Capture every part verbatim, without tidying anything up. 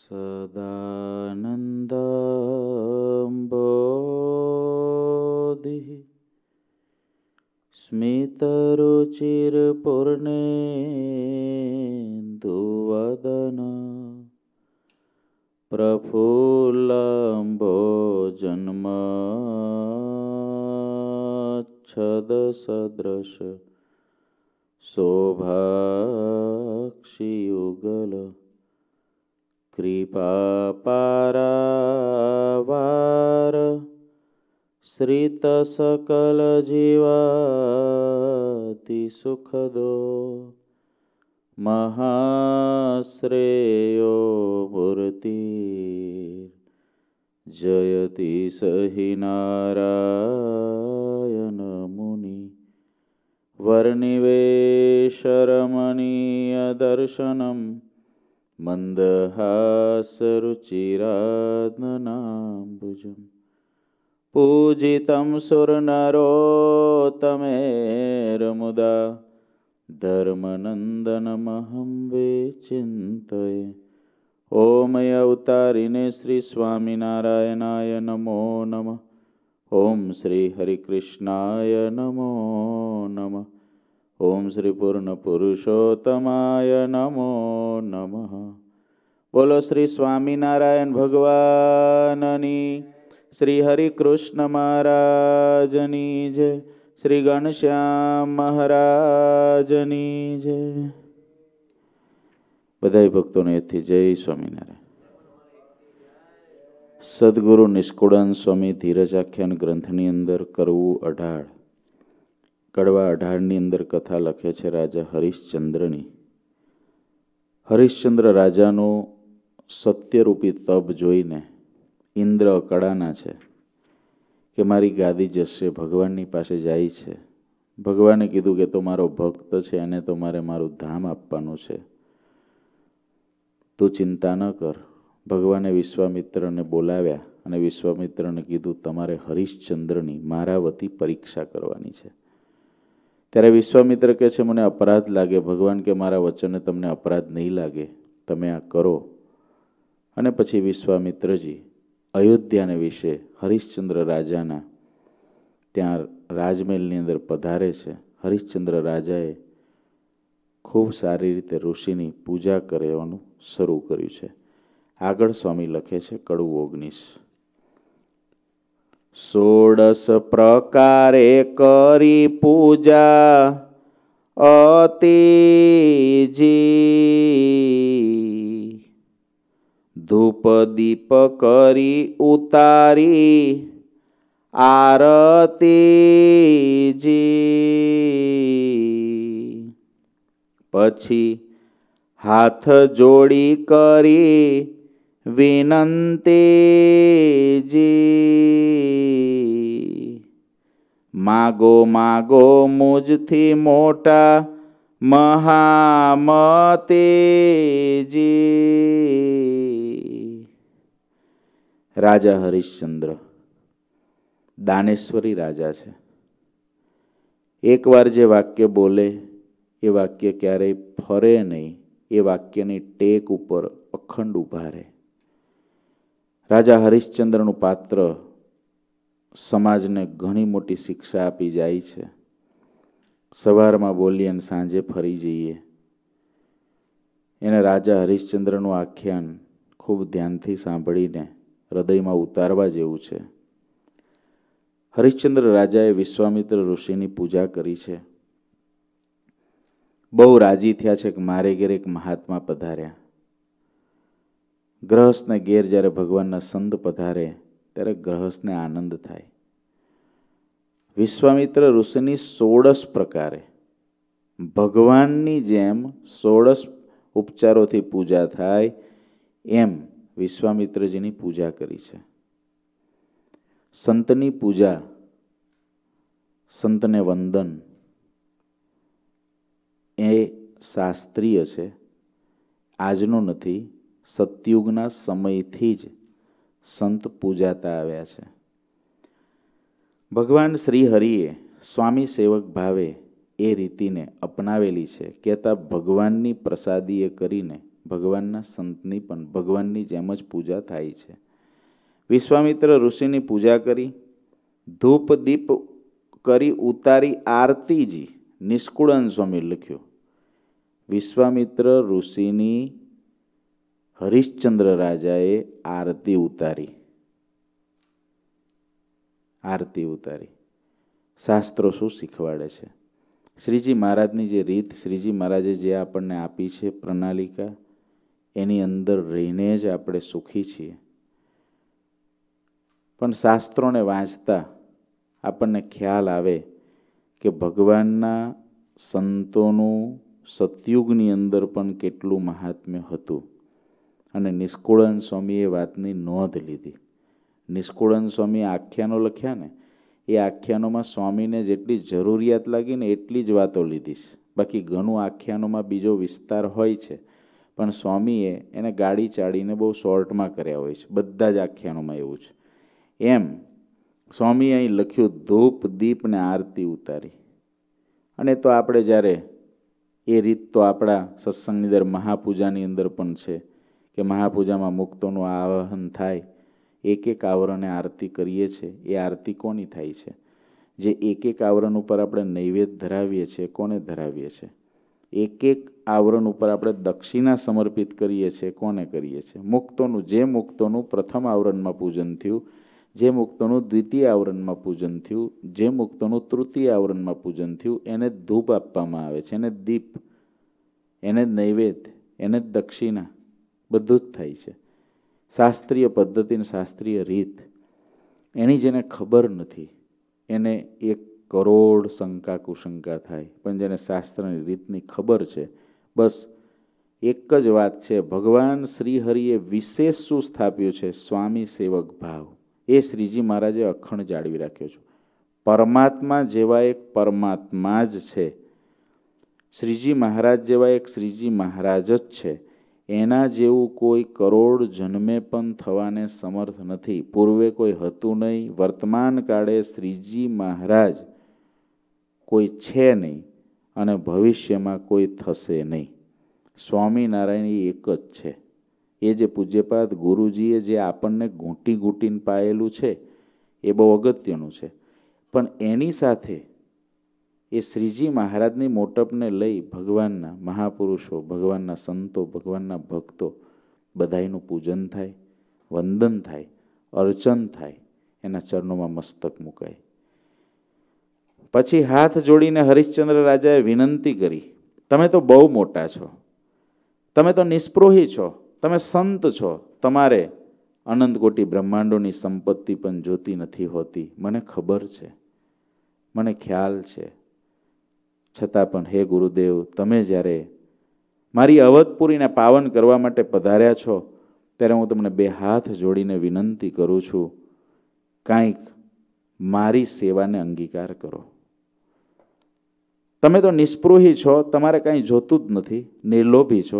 સદાનંદબોધિ સ્મિતરુચિરપૂર્ણેન્દુવદન પ્રફુલ્લંબોજન્મચ્છદસદૃશ શોભાક્ષિયુગલ કૃપાપારાવાર શ્રિતસકલજીવાતિ સુખદો મહાશ્રેયો મૂર્તિ જયતિ સહિ નારાયણ મુનિ વર્ણિવેશરમણીય દર્શનમ મંદહાસરુચિરાત્મનાંબુજમ પૂજિતમ સુરનરોત્તમેર્મુદા ધર્મનંદનમહં વિચિંતયે. ઓમ અવતારિને શ્રી સ્વામિનારાયણાય નમો નમઃ. ઓમ શ્રી હરિકૃષ્ણાય નમો નમઃ. ઓમ શ્રી પૂર્ણ પુરુષોત્તમાય નમો નમઃ. બોલો શ્રી સ્વામિનારાયણ ભગવાનની, શ્રી હરિકૃષ્ણ મહારાજની જય, શ્રી ઘનશ્યામ મહારાજની જય. બધા ભક્તોને એથી જય સ્વામિનારાયણ. સદગુરુ નિષ્કુળાન સ્વામી ધીરજ આખ્યાન ગ્રંથની અંદર કરવું અઢાર કડવા અઢારની અંદર કથા લખે છે રાજા હરિશ્ચંદ્રની. હરિશ્ચંદ્ર રાજાનું સત્યરૂપી તપ જોઈને ઇન્દ્ર અકળાના છે કે મારી ગાદી જશે. ભગવાનની પાસે જાય છે. ભગવાને કીધું કે તો મારો ભક્ત છે, એને તો મારે મારું ધામ આપવાનું છે, તું ચિંતા ન કર. ભગવાને વિશ્વામિત્રને બોલાવ્યા અને વિશ્વામિત્રને કીધું તમારે હરિશ્ચંદ્રની મારા વતી પરીક્ષા કરવાની છે. ત્યારે વિશ્વામિત્ર કહે છે મને અપરાધ લાગે. ભગવાન કે મારા વચને તમને અપરાધ નહીં લાગે, તમે આ કરો. અને પછી વિશ્વામિત્રજી અયોધ્યાને વિશે હરિશ્ચંદ્ર રાજાના ત્યાં રાજમહેલની અંદર પધારે છે. હરિશ્ચંદ્ર રાજાએ ખૂબ સારી રીતે ઋષિની પૂજા કરવાનું શરૂ કર્યું છે. આગળ સ્વામી લખે છે કડવું ઓગણીસ. ષોડશ પ્રકારે કરી પૂજા અતિજી, ધૂપ દીપ કરી ઉતારી આરતીજી, પછી હાથ જોડી કરી વિનંતીજી, માગો માગો મુજથી મોટા મહામતીજી. રાજા હરિશ્ચંદ્ર દાનેશ્વરી રાજા છે. એકવાર જે વાક્ય બોલે એ વાક્ય ક્યારેય ફરે નહીં. એ વાક્યની ટેક ઉપર અખંડ ઊભા રહે. રાજા હરિશ્ચંદ્રનું પાત્ર સમાજને ઘણી મોટી શિક્ષા આપી જાય છે. સવારમાં બોલીએ અને સાંજે ફરી જઈએ. એને રાજા હરિશ્ચંદ્રનું આખ્યાન ખૂબ ધ્યાનથી સાંભળીને હૃદયમાં ઉતારવા જેવું છે. હરિશ્ચંદ્ર રાજાએ વિશ્વામિત્ર ઋષિની પૂજા કરી છે. બહુ રાજી થયા છે કે મારે ઘેર એક મહાત્મા પધાર્યા. ગ્રહસ્થને ઘેર જ્યારે ભગવાનના સંત પધારે ત્યારે ગ્રહસ્થને આનંદ થાય. વિશ્વામિત્ર ઋષિની ષોડશ પ્રકારે ભગવાનની જેમ ષોડશ ઉપચારોથી પૂજા થાય એમ વિશ્વામિત્રજીની પૂજા કરી છે. સંતની પૂજા, સંતને વંદન એ શાસ્ત્રીય છે, આજનો નથી. સતયુગના સમયથી જ સંત પૂજાતા આવ્યા છે. ભગવાન શ્રી હરિએ સ્વામી સેવક ભાવે એ રીતિને અપનાવેલી છે. કહેતા ભગવાનની પ્રસાદીએ કરીને ભગવાનના સંતની પણ ભગવાનની જેમ જ પૂજા થાય છે. વિશ્વામિત્ર ઋષિની પૂજા કરી, ધૂપ દીપ કરી ઉતારી આરતીજી. નિષ્કુળાનંદ સ્વામી લખ્યું, વિશ્વામિત્ર ઋષિની હરિશ્ચંદ્ર રાજાએ આરતી ઉતારી. આરતી ઉતારી. શાસ્ત્રો શું શીખવાડે છે? શ્રીજી મહારાજની જે રીત, શ્રીજી મહારાજે જે આપણને આપી છે પ્રણાલિકા, એની અંદર રહીને જ આપણે સુખી છીએ. પણ શાસ્ત્રોને વાંચતા આપણને ખ્યાલ આવે કે ભગવાનના સંતોનું સતયુગની અંદર પણ કેટલું મહાત્મ્ય હતું. અને નિષ્કુળાનંદ સ્વામીએ વાતની નોંધ લીધી. નિષ્કુળાનંદ સ્વામીએ આખ્યાનો લખ્યા ને, એ આખ્યાનોમાં સ્વામીને જેટલી જરૂરિયાત લાગી ને એટલી જ વાતો લીધી છે. બાકી ઘણું આખ્યાનોમાં બીજો વિસ્તાર હોય છે, પણ સ્વામીએ એને ગાડી ચાડીને બહુ શોર્ટમાં કર્યા હોય છે. બધા જ આખ્યાનોમાં એવું છે. એમ સ્વામીએ અહીં લખ્યું, ધૂપ દીપ ને આરતી ઉતારી. અને તો આપણે જ્યારે એ રીત તો આપણા સત્સંગની અંદર મહાપૂજાની અંદર પણ છે કે મહાપૂજામાં મુક્તોનું આવાહન થાય, એક એક આવરણે આરતી કરીએ છીએ. એ આરતી કોની થાય છે? જે એક એક આવરણ ઉપર આપણે નૈવેદ્ય ધરાવીએ છીએ, કોને ધરાવીએ છીએ? એક એક આવરણ ઉપર આપણે દક્ષિણા સમર્પિત કરીએ છીએ, કોને કરીએ છીએ? મુક્તોનું. જે મુક્તોનું પ્રથમ આવરણમાં પૂજન થયું, જે મુક્તોનું દ્વિતીય આવરણમાં પૂજન થયું, જે મુક્તોનું તૃતીય આવરણમાં પૂજન થયું, એને જ ધૂપ આપવામાં આવે છે, એને જ દીપ, એને જ નૈવેદ્ય, એને જ દક્ષિણા, બધું જ થાય છે. શાસ્ત્રીય પદ્ધતિ અને શાસ્ત્રીય રીત, એની જેને ખબર નથી એને એક કરોડ શંકા કુશંકા થાય. પણ જેને શાસ્ત્રની રીતની ખબર છે, બસ એક જ વાત છે, ભગવાન શ્રી હરિએ વિશેષ શું સ્થાપ્યું છે? સ્વામી સેવક ભાવ. એ શ્રીજી મહારાજે અખંડ જાળવી રાખ્યો છે. પરમાત્મા જેવા એક પરમાત્મા જ છે, શ્રીજી મહારાજ જેવા એક શ્રીજી મહારાજ જ છે. એના જેવું કોઈ કરોડ જન્મે પણ થવાને સમર્થ નથી. પૂર્વે કોઈ હતું નહીં, વર્તમાન કાળે શ્રીજી મહારાજ કોઈ છે નહીં, અને ભવિષ્યમાં કોઈ થશે નહીં. સ્વામિનારાયણ એક જ છે. એ જે પૂજ્યપાદ ગુરુજીએ જે આપણને ઘૂંટી ઘૂંટીને પાયેલું છે, એ બહુ અગત્યનું છે. પણ એની સાથે એ શ્રીજી મહારાજની મોટપને લઈ ભગવાનના મહાપુરુષો, ભગવાનના સંતો, ભગવાનના ભક્તો બધાયનું પૂજન થાય, વંદન થાય, અર્ચન થાય, એના ચરણોમાં મસ્તક મુકાય. પછી હાથ જોડીને હરિશ્ચંદ્ર રાજાએ વિનંતી કરી, તમે તો બહુ મોટા છો, તમે તો નિસ્પૃહી છો, તમે સંત છો, તમારે અનંત કોટી બ્રહ્માંડોની સંપત્તિ પણ જોતી નથી હોતી. મને ખબર છે, મને ખ્યાલ છે. છતાં પણ હે ગુરુદેવ, તમે જ્યારે મારી અવધપુરીને પાવન કરવા માટે પધાર્યા છો, ત્યારે હું તમને બે હાથ જોડીને વિનંતી કરું છું, કાંઈક મારી સેવાને અંગીકાર કરો. તમે તો નિસ્પૃહી છો, તમારે કાંઈ જોતું જ નથી, નિર્લોભી છો,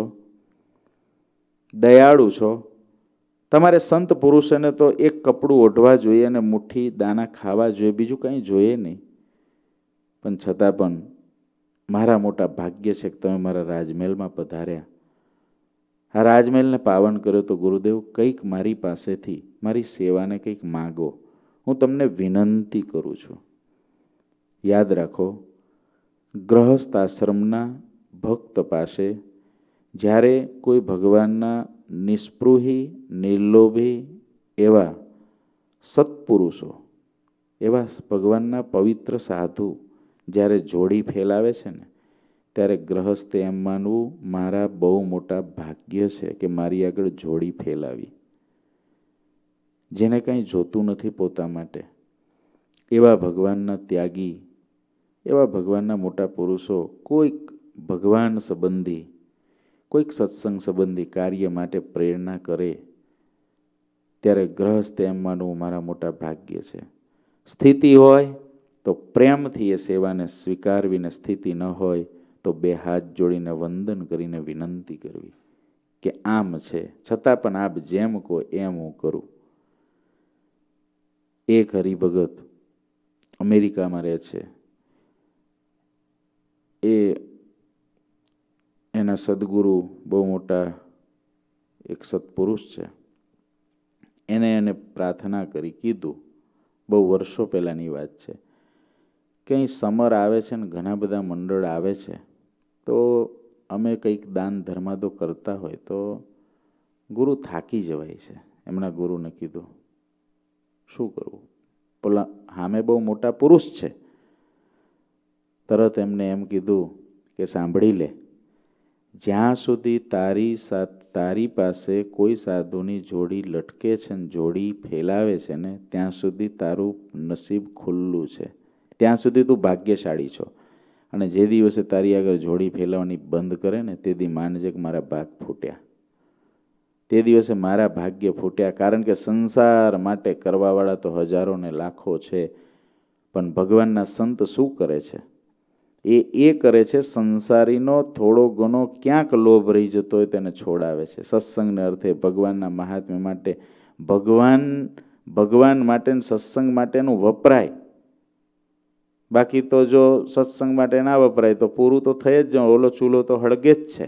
દયાળુ છો. તમારે સંત પુરુષોને તો એક કપડું ઓઢવા જોઈએ અને મુઠ્ઠી દાણા ખાવા જોઈએ, બીજું કંઈ જોઈએ નહીં. પણ છતાં પણ મારા મોટા ભાગ્ય છે કે તમે મારા રાજમહેલમાં પધાર્યા. આ રાજમહેલને પાવન કર્યો તો ગુરુદેવ કંઈક મારી પાસેથી મારી સેવાને કંઈક માગો, હું તમને વિનંતી કરું છું. યાદ રાખો, ગ્રહસ્થ આશ્રમના ભક્ત પાસે જ્યારે કોઈ ભગવાનના નિસ્પૃહી, નિર્લોભી એવા સત્પુરુષો, એવા ભગવાનના પવિત્ર સાધુ જ્યારે જોડી ફેલાવે છે ને, ત્યારે ગ્રહસ્થે એમ માનવું, મારા બહુ મોટા ભાગ્ય છે કે મારી આગળ જોડી ફેલાવી. જેને કંઈ જોતું નથી પોતા માટે, એવા ભગવાનના ત્યાગી, એવા ભગવાનના મોટા પુરુષો કોઈક ભગવાન સંબંધી, કોઈક સત્સંગ સંબંધી કાર્ય માટે પ્રેરણા કરે, ત્યારે ગ્રહસ્થ એમ માનવું મારા મોટા ભાગ્ય છે. સ્થિતિ હોય તો પ્રેમથી એ સેવાને સ્વીકારવીને, સ્થિતિ ન હોય તો બે હાથ જોડીને વંદન કરીને વિનંતી કરવી કે આમ છે, છતાં પણ આપ જેમ કહો એમ હું કરું. એક હરિભગત અમેરિકામાં રહે છે. એ એના સદગુરુ બહુ મોટા એક સત્પુરુષ છે, એને એને પ્રાર્થના કરી, કીધું, બહુ વર્ષો પહેલાંની વાત છે, કે અહીં સમર આવે છે ને ઘણા બધા મંડળ આવે છે, તો અમે કંઈક દાન ધર્માદો કરતા હોય તો ગુરુ થાકી જવાય છે. એમના ગુરુને કીધું, શું કરવું? પેલા સામે બહુ મોટા પુરુષ છે. તરત એમને એમ કીધું કે સાંભળી લે, જ્યાં સુધી તારી સાથ તારી પાસે કોઈ સાધુની જોડી લટકે છે ને જોડી ફેલાવે છે ને ત્યાં સુધી તારું નસીબ ખુલ્લું છે, ત્યાં સુધી તું ભાગ્યશાળી છો. અને જે દિવસે તારી આગળ જોડી ફેલાવવાની બંધ કરે ને તે દી માનજે કે મારા ભાગ ફૂટ્યા, તે દિવસે મારા ભાગ્ય ફૂટ્યા. કારણ કે સંસાર માટે કરવાવાળા તો હજારો ને લાખો છે, પણ ભગવાનના સંત શું કરે છે? એ એ કરે છે સંસારીનો થોડો ઘણો ક્યાંક લોભ રહી જતો હોય તેને છોડાવે છે. સત્સંગને અર્થે, ભગવાનના મહાત્મ્ય માટે, ભગવાન ભગવાન માટે સત્સંગ માટેનું વપરાય. બાકી તો જો સત્સંગ માટે ના વપરાય તો પૂરું તો થઈ જ જાય. ઓલો ચૂલો તો હળગે જ છે,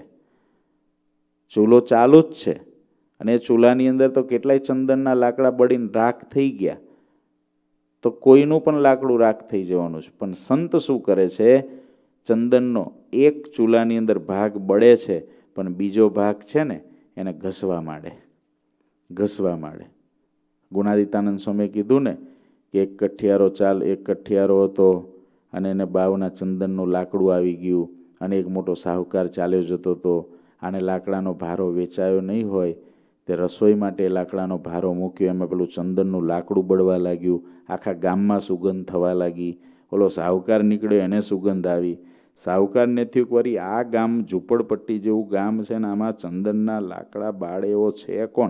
ચૂલો ચાલુ જ છે, અને એ ચૂલાની અંદર તો કેટલાય ચંદનના લાકડા બળીને રાખ થઈ ગયા, તો કોઈનું પણ લાકડું રાખ થઈ જવાનું છે. પણ સંત શું કરે છે? ચંદનનો એક ચૂલાની અંદર ભાગ બળે છે, પણ બીજો ભાગ છે ને એને ઘસવા માંડે, ઘસવા માંડે. ગુણાદિતાનંદ સ્વામીએ કીધું ને કે એક કઠિયારો ચાલ એક કઠિયારો હતો અને એને બાવના ચંદનનું લાકડું આવી ગયું, અને એક મોટો સાહુકાર ચાલ્યો જતો હતો. આને લાકડાનો ભારો વેચાયો નહીં હોય, તે રસોઈ માટે લાકડાનો ભારો મૂક્યો, એમાં પેલું ચંદનનું લાકડું બળવા લાગ્યું, આખા ગામમાં સુગંધ થવા લાગી. ઓલો સાહુકાર નીકળ્યો, એને સુગંધ આવી. સાહુકારને થયું વળી આ ગામ ઝૂંપડપટ્ટી જેવું ગામ છે ને આમાં ચંદનના લાકડા બાળે એવો છે કોણ?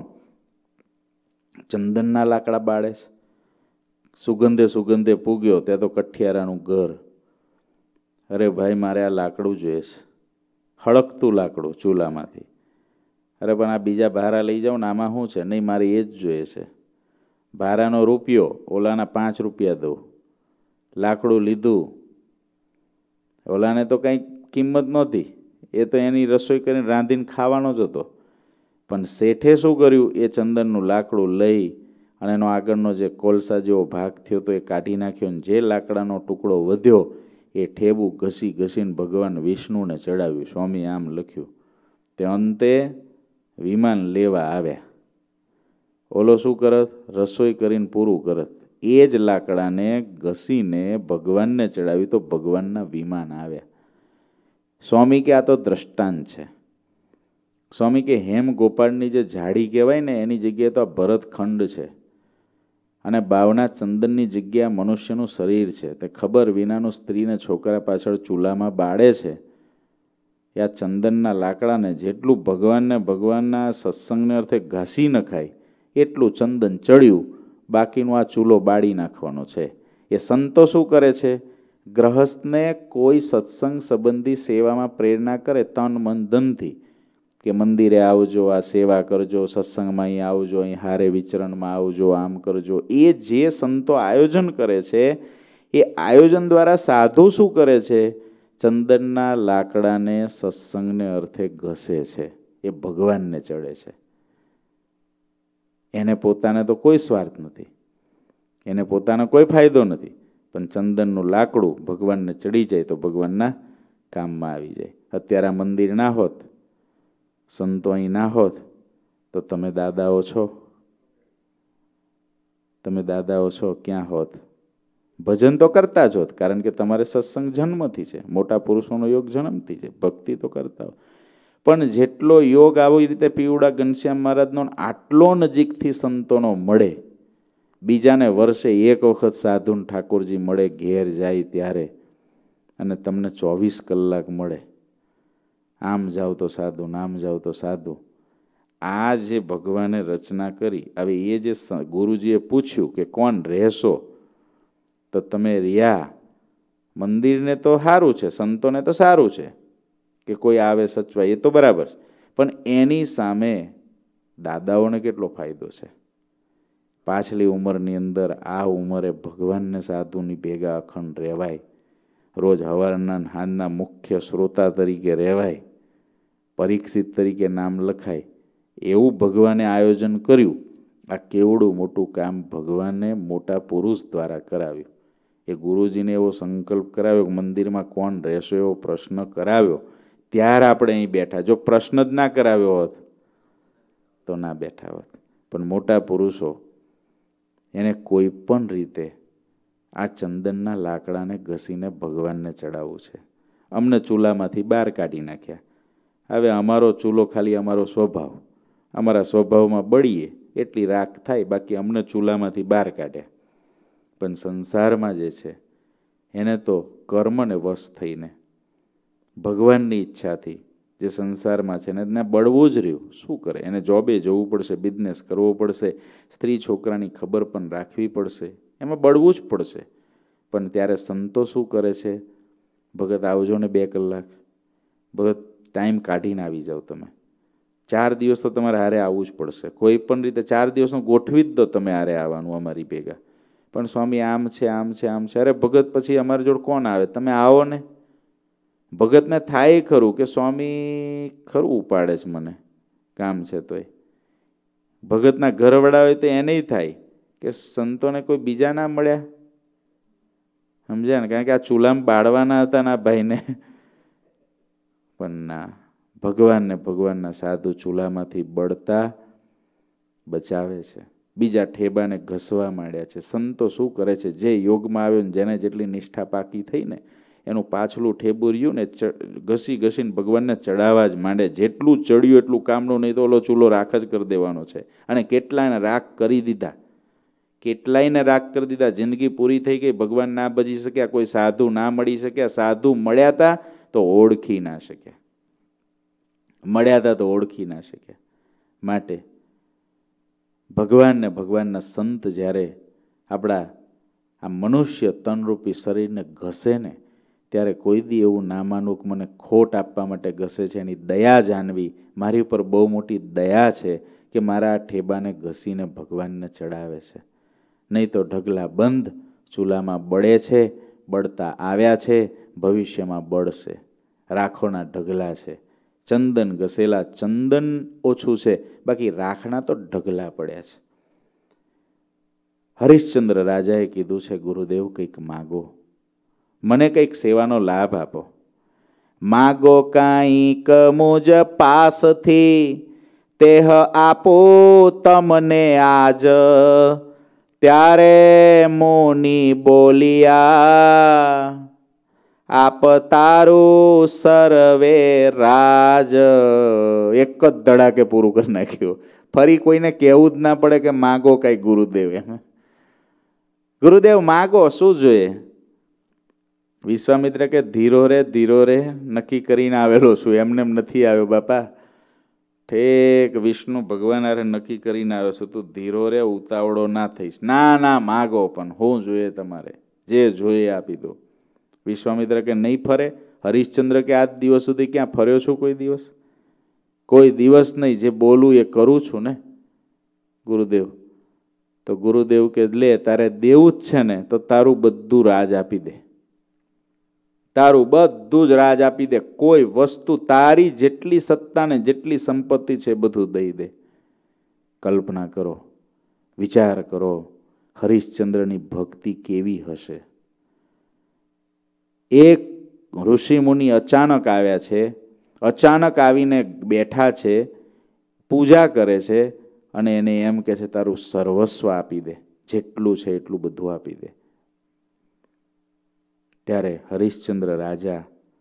ચંદનના લાકડા બાળે છે. સુગંધે સુગંધે પૂગ્યો ત્યાં તો કઠિયારાનું ઘર. અરે ભાઈ, મારે આ લાકડું જોઈએ છે, હળકતું લાકડું ચૂલામાંથી. અરે પણ આ બીજા ભારા લઈ જાઓ ને, આમાં શું છે? નહીં, મારે એ જ જોઈએ છે. ભારાનો રૂપિયો, ઓલાના પાંચ રૂપિયા દઉં. લાકડું લીધું, ઓલાને તો કંઈ કિંમત નહોતી, એ તો એની રસોઈ કરીને રાંધીને ખાવાનો જ હતો. પણ શેઠે શું કર્યું? એ ચંદનનું લાકડું લઈ અને એનો આગળનો જે કોલસા જેવો ભાગ થયો તો એ કાઢી નાખ્યો, ને જે લાકડાનો ટુકડો વધ્યો એ ઠેબું ઘસી ઘસીને ભગવાન વિષ્ણુને ચડાવ્યું. સ્વામી આમ લખ્યું. તે અંતે વિમાન લેવા આવ્યા. ઓલો શું કરત? રસોઈ કરીને પૂરું કરત. એ જ લાકડાને ઘસીને ભગવાનને ચડાવ્યું તો ભગવાનના વિમાન આવ્યા. સ્વામી કે આ તો દ્રષ્ટાંત છે. સ્વામી કે હેમ ગોપાળની જે ઝાડી કહેવાય ને એની જગ્યાએ તો આ ભરતખંડ છે, અને બાવના ચંદનની જગ્યા મનુષ્યનું શરીર છે. તે ખબર વિનાનું સ્ત્રીને છોકરા પાછળ ચૂલામાં બાળે છે. એ આ ચંદનના લાકડાને જેટલું ભગવાનને ભગવાનના સત્સંગને અર્થે ઘાસી નખાય એટલું ચંદન ચડ્યું, બાકીનું આ ચૂલો બાળી નાખવાનો છે. એ સંતો શું કરે છે? ગ્રહસ્થને કોઈ સત્સંગ સંબંધી સેવામાં પ્રેરણા કરે તન મન ધનથી, કે મંદિરે આવજો, આ સેવા કરજો, સત્સંગમાં અહીં આવજો, અહીં હારે વિચરણમાં આવજો, આમ કરજો. એ જે સંતો આયોજન કરે છે એ આયોજન દ્વારા સાધુ શું કરે છે? ચંદનના લાકડાને સત્સંગને અર્થે ઘસે છે, એ ભગવાનને ચડે છે. એને પોતાને તો કોઈ સ્વાર્થ નથી, એને પોતાનો કોઈ ફાયદો નથી, પણ ચંદનનું લાકડું ભગવાનને ચડી જાય તો ભગવાનના કામમાં આવી જાય. અત્યારે આ મંદિર ના હોત, સંતો અહીં ના હોત તો તમે દાદાઓ છો, તમે દાદાઓ છો ક્યાં હોત? ભજન તો કરતા જ હોત, કારણ કે તમારે સત્સંગ જન્મથી છે, મોટા પુરુષોનો યોગ જન્મથી છે, ભક્તિ તો કરતા હો. પણ જેટલો યોગ આવી રીતે પીવડા ઘનશ્યામ મહારાજનો આટલો નજીકથી સંતોનો મળે, બીજાને વર્ષે એક વખત સાધુન ઠાકોરજી મળે ઘેર જાય ત્યારે, અને તમને ચોવીસ કલાક મળે, આમ જાઓ તો સાધુ, આમ જાઓ તો સાધુ. આ જે ભગવાને રચના કરી, હવે એ જે ગુરુજીએ પૂછ્યું કે કોણ રહેશો, તો તમે રહ્યા. મંદિરને તો સારું છે, સંતોને તો સારું છે કે કોઈ આવે સચવાય, એ તો બરાબર છે, પણ એની સામે દાદાઓને કેટલો ફાયદો છે? પાછલી ઉંમરની અંદર આ ઉંમરે ભગવાનને સાધુની ભેગા અખંડ રહેવાય, રોજ હવારના હાંજના મુખ્ય શ્રોતા તરીકે રહેવાય, પરીક્ષિત તરીકે નામ લખાય. એવું ભગવાને આયોજન કર્યું. આ કેવડું મોટું કામ ભગવાને મોટા પુરુષ દ્વારા કરાવ્યું. એ ગુરુજીને એવો સંકલ્પ કરાવ્યો, મંદિરમાં કોણ રહેશો એવો પ્રશ્ન કરાવ્યો, ત્યારે આપણે અહીં બેઠા. જો પ્રશ્ન જ ના કરાવ્યો હોત તો ના બેઠા હોત. પણ મોટા પુરુષો એને કોઈ પણ રીતે આ ચંદનના લાકડાને ઘસીને ભગવાનને ચડાવવું છે. અમને ચૂલામાંથી બહાર કાઢી નાખ્યા. હવે અમારો ચૂલો ખાલી અમારો સ્વભાવ, અમારા સ્વભાવમાં બળીએ એટલી રાખ થાય, બાકી અમને ચૂલામાંથી બહાર કાઢ્યા. પણ સંસારમાં જે છે એને તો કર્મને વશ થઈને ભગવાનની ઈચ્છાથી જે સંસારમાં છે એને બળવું જ રહ્યું. શું કરે? એને જોબે જવું પડશે, બિઝનેસ કરવો પડશે, સ્ત્રી છોકરાની ખબર પણ રાખવી પડશે, એમાં બળવું જ પડશે. પણ ત્યારે સંતો શું કરે છે? ભગત આવજો ને બે કલાક, ભગત ટાઈમ કાઢીને આવી જાઓ. તમે ચાર દિવસ તો તમારે હારે આવવું જ પડશે. કોઈ પણ રીતે ચાર દિવસનું ગોઠવી જ દો તમે હારે આવવાનું અમારી ભેગા. પણ સ્વામી આમ છે આમ છે આમ છે. અરે ભગત પછી અમારી જોડે કોણ આવે? તમે આવો ને. ભગતને થાય ખરું કે સ્વામી ખરું ઉપાડે છે મને, કામ છે તોય. ભગતના ઘરવડા હોય તો એને થાય કે સંતોને કોઈ બીજા ના મળ્યા. સમજ્યા ને? કારણ કે આ ચૂલામાં બાળવાના હતા ના ભાઈને. પણ ના, ભગવાનને ભગવાનના સાધુ ચૂલામાંથી બળતા બચાવે છે. બીજા ઠેબાને ઘસવા માંડ્યા છે. સંતો શું કરે છે? જે યોગમાં આવ્યો ને જેને જેટલી નિષ્ઠા પાકી થઈ ને એનું પાછલું ઠેબું રહ્યું ને ઘસી ઘસીને ભગવાનને ચડાવવા જ માંડે. જેટલું ચડ્યું એટલું કામનું, નહીં તો ઓલો ચૂલો રાખ જ કરી દેવાનો છે. અને કેટલાયને રાખ કરી દીધા, કેટલાયને રાખ કરી દીધા. જિંદગી પૂરી થઈ ગઈ, ભગવાન ના ભજી શક્યા, કોઈ સાધુ ના મળી શક્યા. સાધુ મળ્યા હતા તો ઓળખી ના શક્યા, મળ્યા હતા તો ઓળખી ના શક્યા. માટે ભગવાનને ભગવાનના સંત જ્યારે આપણા આ મનુષ્ય તનરૂપી શરીરને ઘસે ને ત્યારે કોઈ દી એવું ના માનવું કે મને ખોટ આપવા માટે ઘસે છે. એની દયા જાણવી, મારી ઉપર બહુ મોટી દયા છે કે મારા આ ઠેબાને ઘસીને ભગવાનને ચડાવે છે. નહીં તો ઢગલા બંધ ચૂલામાં બળે છે, બળતા આવ્યા છે, ભવિષ્યમાં બળશે. રાખોના ઢગલા છે. ચંદન ઘસેલા ચંદન ઓછું છે, બાકી રાખના તો ઢગલા પડ્યા છે. હરિશ્ચંદ્ર રાજાએ કીધું છે, ગુરુદેવ કંઈક માગો, મને કંઈક સેવાનો લાભ આપો. માગો કાંઈક મુજ પાસથી, તેહ આપો તમને આજ. ત્યારે મુનિ બોલિયા, આપ તારું સર્વે રાજ. એક જ ધડાકે પૂરું કરી નાખ્યું. ફરી કોઈને કહેવું જ ના પડે કે માગો કઈ ગુરુદેવ. એમ ગુરુદેવ માગો, શું જોઈએ? વિશ્વામિત્ર કે ધીરો રે ધીરો રે, નક્કી કરીને આવેલો છું, એમને એમ નથી આવ્યો બાપા. ઠેક વિષ્ણુ ભગવાન હારે નક્કી કરીને આવ્યો છું, તું ધીરો રે, ઉતાવળો ના થઈશ. ના ના માગો, પણ શું જોઈએ તમારે? જે જોઈએ આપી દો. વિશ્વામિત્ર કે નહીં ફરે. હરિશ્ચંદ્ર કે આજ દિવસ સુધી ક્યાં ફર્યો છું? કોઈ દિવસ? કોઈ દિવસ નહીં. જે બોલું એ કરું છું ને ગુરુદેવ. તો ગુરુદેવ કે લે, તારે દેવું જ છે ને તો તારું બધું રાજ આપી દે. તારું બધું જ રાજ આપી દે. કોઈ વસ્તુ, તારી જેટલી સત્તા ને જેટલી સંપત્તિ છે બધું દઈ દે. કલ્પના કરો, વિચાર કરો, હરિશ્ચંદ્રની ભક્તિ કેવી હશે. એક ઋષિ મુનિ અચાનક આવ્યા છે, અચાનક આવીને બેઠા છે, પૂજા કરે છે અને એને એમ કે છે તારું સર્વસ્વ આપી દે, જેટલું છે એટલું બધું આપી દે. ત્યારે હરિશ્ચંદ્ર રાજા,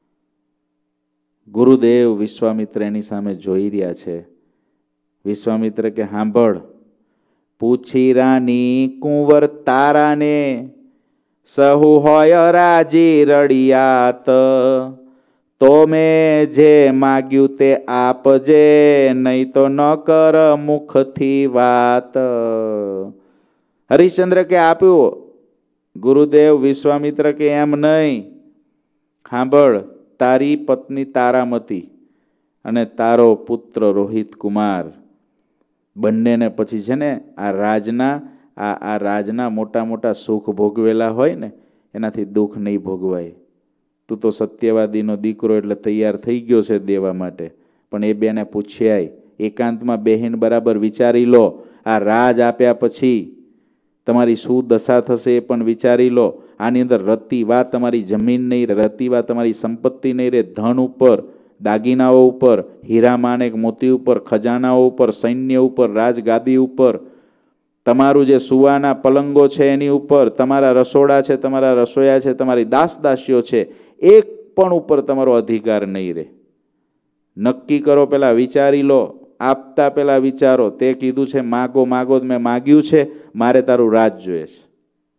ગુરુદેવ વિશ્વામિત્ર એની સામે જોઈ રહ્યા છે. વિશ્વામિત્ર કે સાંભળ, પૂછી રાની કુંવર તારાને, સહુ હોય રાજી રડિયાત. તો મેં જે માગ્યું તે આપજે, નહીં તો ન કર મુખથી વાત. હરિશ્ચંદ્ર કે આપ્યું. ગુરુદેવ વિશ્વામિત્ર કે એમ નહીં, સાંભળ, તારી પત્ની તારામતી અને તારો પુત્ર રોહિત કુમાર બંનેને પછી છે ને આ રાજના આ આ રાજના મોટા મોટા સુખ ભોગવેલા હોય ને એનાથી દુઃખ નહીં ભોગવાય. તું તો સત્યવાદીનો દીકરો એટલે તૈયાર થઈ ગયો છે દેવા માટે, પણ એ બેને પૂછ્યાય એકાંતમાં બેહીને બરાબર વિચારી લો. આ રાજ આપ્યા પછી તમારી શું દશા થશે એ પણ વિચારી લો. આની અંદર રતીવા તમારી જમીન નહીં રહે, રતીવા તમારી સંપત્તિ નહીં રહે. ધન ઉપર, દાગીનાઓ ઉપર, હીરા માણેક મોતી ઉપર, ખજાનાઓ ઉપર, સૈન્ય ઉપર, રાજગાદી ઉપર, તમારું જે સુવાના પલંગો છે એની ઉપર, તમારા રસોડા છે, તમારા રસોયા છે, તમારી દાસ દાસીઓ છે, એક પણ ઉપર તમારો અધિકાર નહીં રહે. નક્કી કરો, પહેલા વિચારી લો. આપતા પહેલા વિચારો. તે કીધું છે માગો માગો, મેં માગ્યું છે, મારે તારું રાજ જોઈએ છે.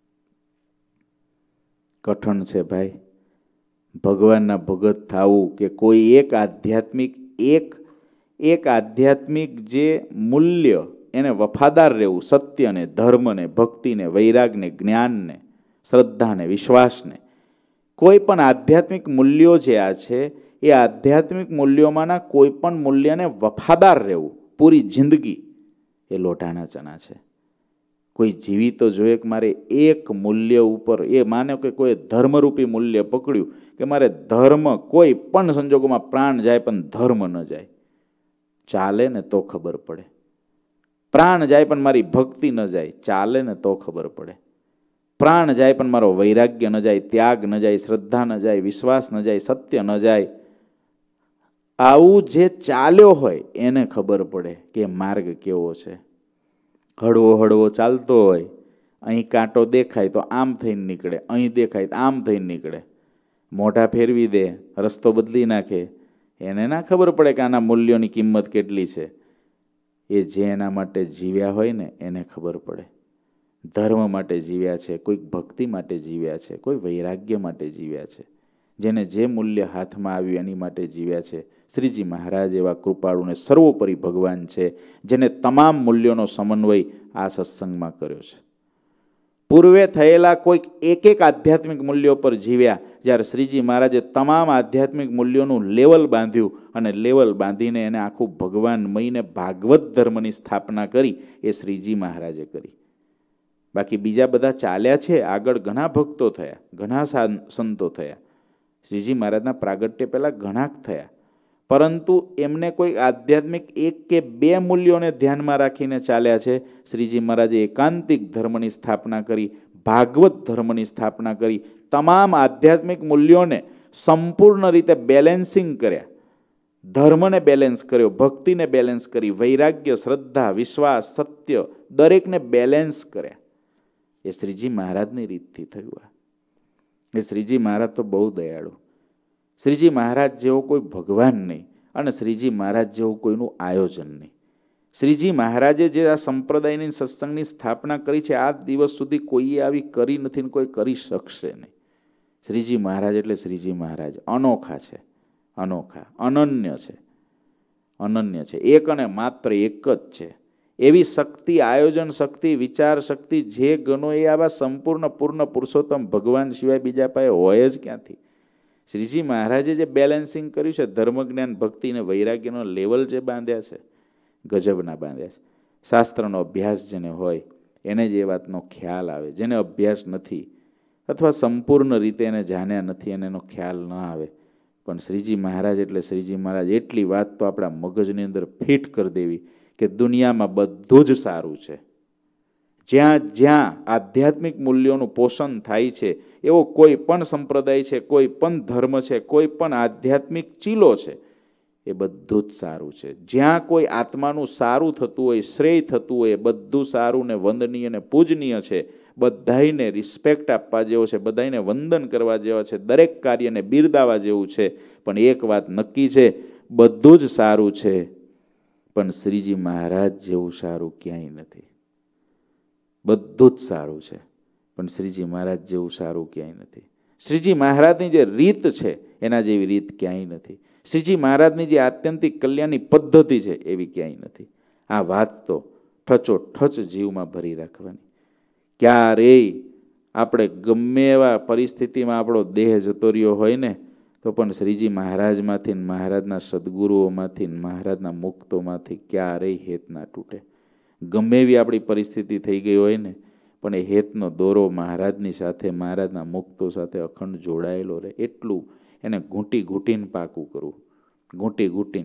કઠણ છે ભાઈ ભગવાનના ભગત થવું, કે કોઈ એક આધ્યાત્મિક એક એક આધ્યાત્મિક જે મૂલ્ય એને વફાદાર રહેવું, સત્યને, ધર્મને, ભક્તિને, વૈરાગને, જ્ઞાનને, શ્રદ્ધાને, વિશ્વાસને, કોઈ પણ આધ્યાત્મિક મૂલ્યો જે આ છે એ આધ્યાત્મિક મૂલ્યોમાંના કોઈ પણ મૂલ્યને વફાદાર રહેવું પૂરી જિંદગી, એ લોઢાના ચણા છે. કોઈ જીવી તો જોઈએ કે મારે એક મૂલ્ય ઉપર, એ માનો કે કોઈ ધર્મરૂપી મૂલ્ય પકડ્યું કે મારે ધર્મ કોઈ પણ સંજોગોમાં પ્રાણ જાય પણ ધર્મ ન જાય. ચાલે ને તો ખબર પડે. પ્રાણ જાય પણ મારી ભક્તિ ન જાય, ચાલે ને તો ખબર પડે. પ્રાણ જાય પણ મારો વૈરાગ્ય ન જાય, ત્યાગ ન જાય, શ્રદ્ધા ન જાય, વિશ્વાસ ન જાય, સત્ય ન જાય. આવું જે ચાલ્યો હોય એને ખબર પડે કે માર્ગ કેવો છે. હળવો હળવો ચાલતો હોય, અહીં કાંટો દેખાય તો આમ થઈને નીકળે, અહીં દેખાય તો આમ થઈને નીકળે, મોઢા ફેરવી દે, રસ્તો બદલી નાખે. એને ના ખબર પડે કે આના મૂલ્યોની કિંમત કેટલી છે. એ જે એના માટે જીવ્યા હોય ને એને ખબર પડે. ધર્મ માટે જીવ્યા છે, કોઈક ભક્તિ માટે જીવ્યા છે, કોઈ વૈરાગ્ય માટે જીવ્યા છે, જેને જે મૂલ્ય હાથમાં આવ્યું એની માટે જીવ્યા છે. શ્રીજી મહારાજ એવા કૃપાળુને સર્વોપરી ભગવાન છે, જેને તમામ મૂલ્યોનો સમન્વય આ સત્સંગમાં કર્યો છે. પૂર્વે થયેલા કોઈક એક એક આધ્યાત્મિક મૂલ્યો પર જીવ્યા, જ્યારે શ્રીજી મહારાજે તમામ આધ્યાત્મિક મૂલ્યોનું લેવલ બાંધ્યું અને લેવલ બાંધીને એને આખું ભગવાનમયને ભાગવત ધર્મની સ્થાપના કરી, એ શ્રીજી મહારાજે કરી. બાકી બીજા બધા ચાલ્યા છે, આગળ ઘણા ભક્તો થયા, ઘણા સંતો થયા, શ્રીજી મહારાજના પ્રાગટ્ય પહેલાં ઘણા થયા, પરંતુ એમને કોઈ આધ્યાત્મિક એક કે બે મૂલ્યોને ધ્યાનમાં રાખીને ચાલ્યા છે. શ્રીજી મહારાજે એકાંતિક ધર્મની સ્થાપના કરી, ભાગવત ધર્મની સ્થાપના કરી, તમામ આધ્યાત્મિક મૂલ્યોને સંપૂર્ણ રીતે બેલેન્સિંગ કર્યા. ધર્મને બેલેન્સ કર્યો, ભક્તિને બેલેન્સ કરી, વૈરાગ્ય, શ્રદ્ધા, વિશ્વાસ, સત્ય દરેકને બેલેન્સ કર્યા. એ શ્રીજી મહારાજની રીતથી થયું. એ શ્રીજી મહારાજ તો બહુ દયાળુ. શ્રીજી મહારાજ જેવો કોઈ ભગવાન નહીં અને શ્રીજી મહારાજ જેવું કોઈનું આયોજન નહીં. શ્રીજી મહારાજે જે આ સંપ્રદાયની સત્સંગની સ્થાપના કરી છે, આ દિવસ સુધી કોઈએ આવી કરી નથી ને કોઈ કરી શકશે નહીં. શ્રીજી મહારાજ એટલે શ્રીજી મહારાજ અનોખા છે, અનોખા, અનન્ય છે, અનન્ય છે, એક અને માત્ર એક જ છે. એવી શક્તિ, આયોજન શક્તિ, વિચાર શક્તિ જે ગણો એ આવા સંપૂર્ણ પૂર્ણ પુરુષોત્તમ ભગવાન સિવાય બીજા પાસે હોય જ ક્યાંથી. શ્રીજી મહારાજે જે બેલેન્સિંગ કર્યું છે, ધર્મ, જ્ઞાન, ભક્તિ અને વૈરાગ્યનો લેવલ જે બાંધ્યા છે, ગજબના બાંધ્યા છે. શાસ્ત્રનો અભ્યાસ જેને હોય એને જ એ વાતનો ખ્યાલ આવે. જેને અભ્યાસ નથી અથવા સંપૂર્ણ રીતે એને જાણ્યા નથી એને એનો ખ્યાલ ન આવે. પણ શ્રીજી મહારાજ એટલે શ્રીજી મહારાજ, એટલી વાત તો આપણા મગજની અંદર ફિટ કરી દેવી કે દુનિયામાં બધું જ સારું છે. જ્યાં જ્યાં આધ્યાત્મિક મૂલ્યોનું પોષણ થાય છે એવો કોઈ પણ સંપ્રદાય છે, કોઈ પણ ધર્મ છે, કોઈ પણ આધ્યાત્મિક ચીલો છે, એ બધું જ સારું છે. જ્યાં કોઈ આત્માનું સારું થતું હોય, શ્રેય થતું હોય, બધું સારું ને વંદનીય ને પૂજનીય છે. બધાઈને રિસ્પેક્ટ આપવા જેવો છે, બધાઈને વંદન કરવા જેવા છે, દરેક કાર્યને બિરદાવવા જેવું છે. પણ એક વાત નક્કી છે, બધું જ સારું છે, પણ શ્રીજી મહારાજ જેવું સારું ક્યાંય નથી. બધું જ સારું છે પણ શ્રીજી મહારાજ જેવું સારું ક્યાંય નથી. શ્રીજી મહારાજની જે રીત છે એના જેવી રીત ક્યાંય નથી. શ્રીજી મહારાજની જે આત્યંતિક કલ્યાણની પદ્ધતિ છે એવી ક્યાંય નથી. આ વાત તો ઠચો ઠચ જીવમાં ભરી રાખવાની. ક્યારેય આપણે ગમે એવા પરિસ્થિતિમાં આપણો દેહ જતો રહ્યો હોય ને તો પણ શ્રીજી મહારાજમાંથી, મહારાજના સદગુરુઓમાંથી, મહારાજના મુક્તોમાંથી ક્યારેય હેત ના તૂટે. ગમે એવી આપણી પરિસ્થિતિ થઈ ગઈ હોય ને પણ એ હેતનો દોરો મહારાજની સાથે, મહારાજના મુક્તો સાથે અખંડ જોડાયેલો રહે. એટલું એને ઘૂંટી ઘૂંટીને પાકું કરવું, ઘૂંટી ઘૂંટીને.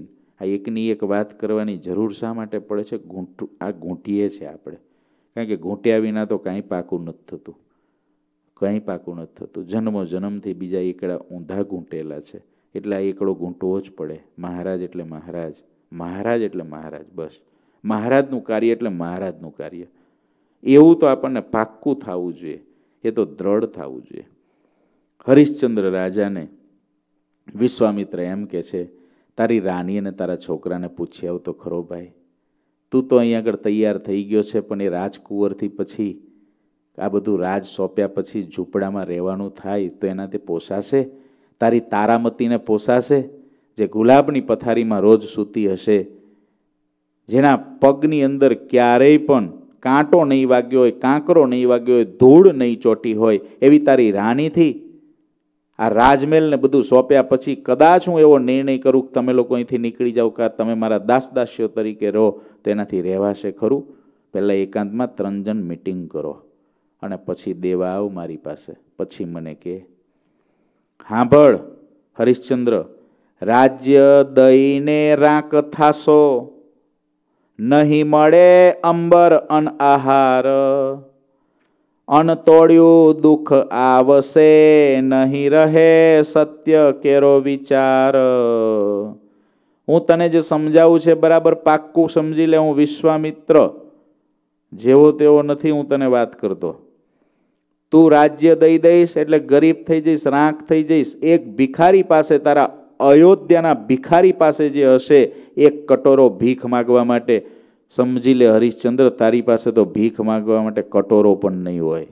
આ એકની એક વાત કરવાની જરૂર શા માટે પડે છે? ઘૂંટ આ ઘૂંટીએ છે આપણે, કારણ કે ઘૂંટ્યા વિના તો કાંઈ પાકું નથી થતું, કંઈ પાકું નથી થતું. જન્મો જન્મથી બીજા એકડા ઊંધા ઘૂંટેલા છે, એટલે આ એકડો ઘૂંટવો જ પડે. મહારાજ એટલે મહારાજ, મહારાજ એટલે મહારાજ, બસ. મહારાજનું કાર્ય એટલે મહારાજનું કાર્ય. એવું તો આપણને પાક્કું થવું જોઈએ, એ તો દ્રઢ થવું જોઈએ. હરિશ્ચંદ્ર રાજાને વિશ્વામિત્ર એમ કે છે, તારી રાણી અને તારા છોકરાને પૂછી આવ તો ખરો ભાઈ, તું તો અહીંયા આગળ તૈયાર થઈ ગયો છે, પણ એ રાજકુંવરથી પછી આ બધું રાજ સોંપ્યા પછી ઝૂંપડામાં રહેવાનું થાય તો એનાથી પોસાશે? તારી તારામતીને પોસાશે, જે ગુલાબની પથારીમાં રોજ સૂતી હશે, જેના પગની અંદર ક્યારેય પણ કાંટો નહીં વાગ્યો હોય, કાંકરો નહીં વાગ્યો હોય, ધૂળ નહીં ચોટી હોય, એવી તારી રાણીથી આ રાજમહેલને બધું સોંપ્યા પછી કદાચ હું એવો નિર્ણય કરું કે તમે લોકો અહીંથી નીકળી જાઓ, કે તમે મારા દાસદાસીઓ તરીકે રહો, તો એનાથી રહેવાશે ખરું? પહેલાં એકાંતમાં ત્રણ જણ મિટિંગ કરો અને પછી દેવા આવ મારી પાસે, પછી મને કે. સાંભળ હરિશ્ચંદ્ર, રાજ્ય દઈને રાંક થાશો, નહીં મળે અંબર અન આહાર, અન તોડ્યું દુઃખ આવશે, નહીં રહે સત્ય કેરો વિચાર. હું તને જે સમજાવું છે બરાબર પાક્કું સમજી લે. હું વિશ્વામિત્ર જેવો તેવો નથી હું તને વાત કરતો. તું રાજ્ય દઈ દઈશ એટલે ગરીબ થઈ જઈશ, રાંક થઈ જઈશ. એક ભિખારી પાસે, તારા અયોધ્યાના ભિખારી પાસે જે હશે એક કટોરો ભીખ માગવા માટે, સમજી લે હરિશ્ચંદ્ર, તારી પાસે તો ભીખ માગવા માટે કટોરો પણ નહીં હોય.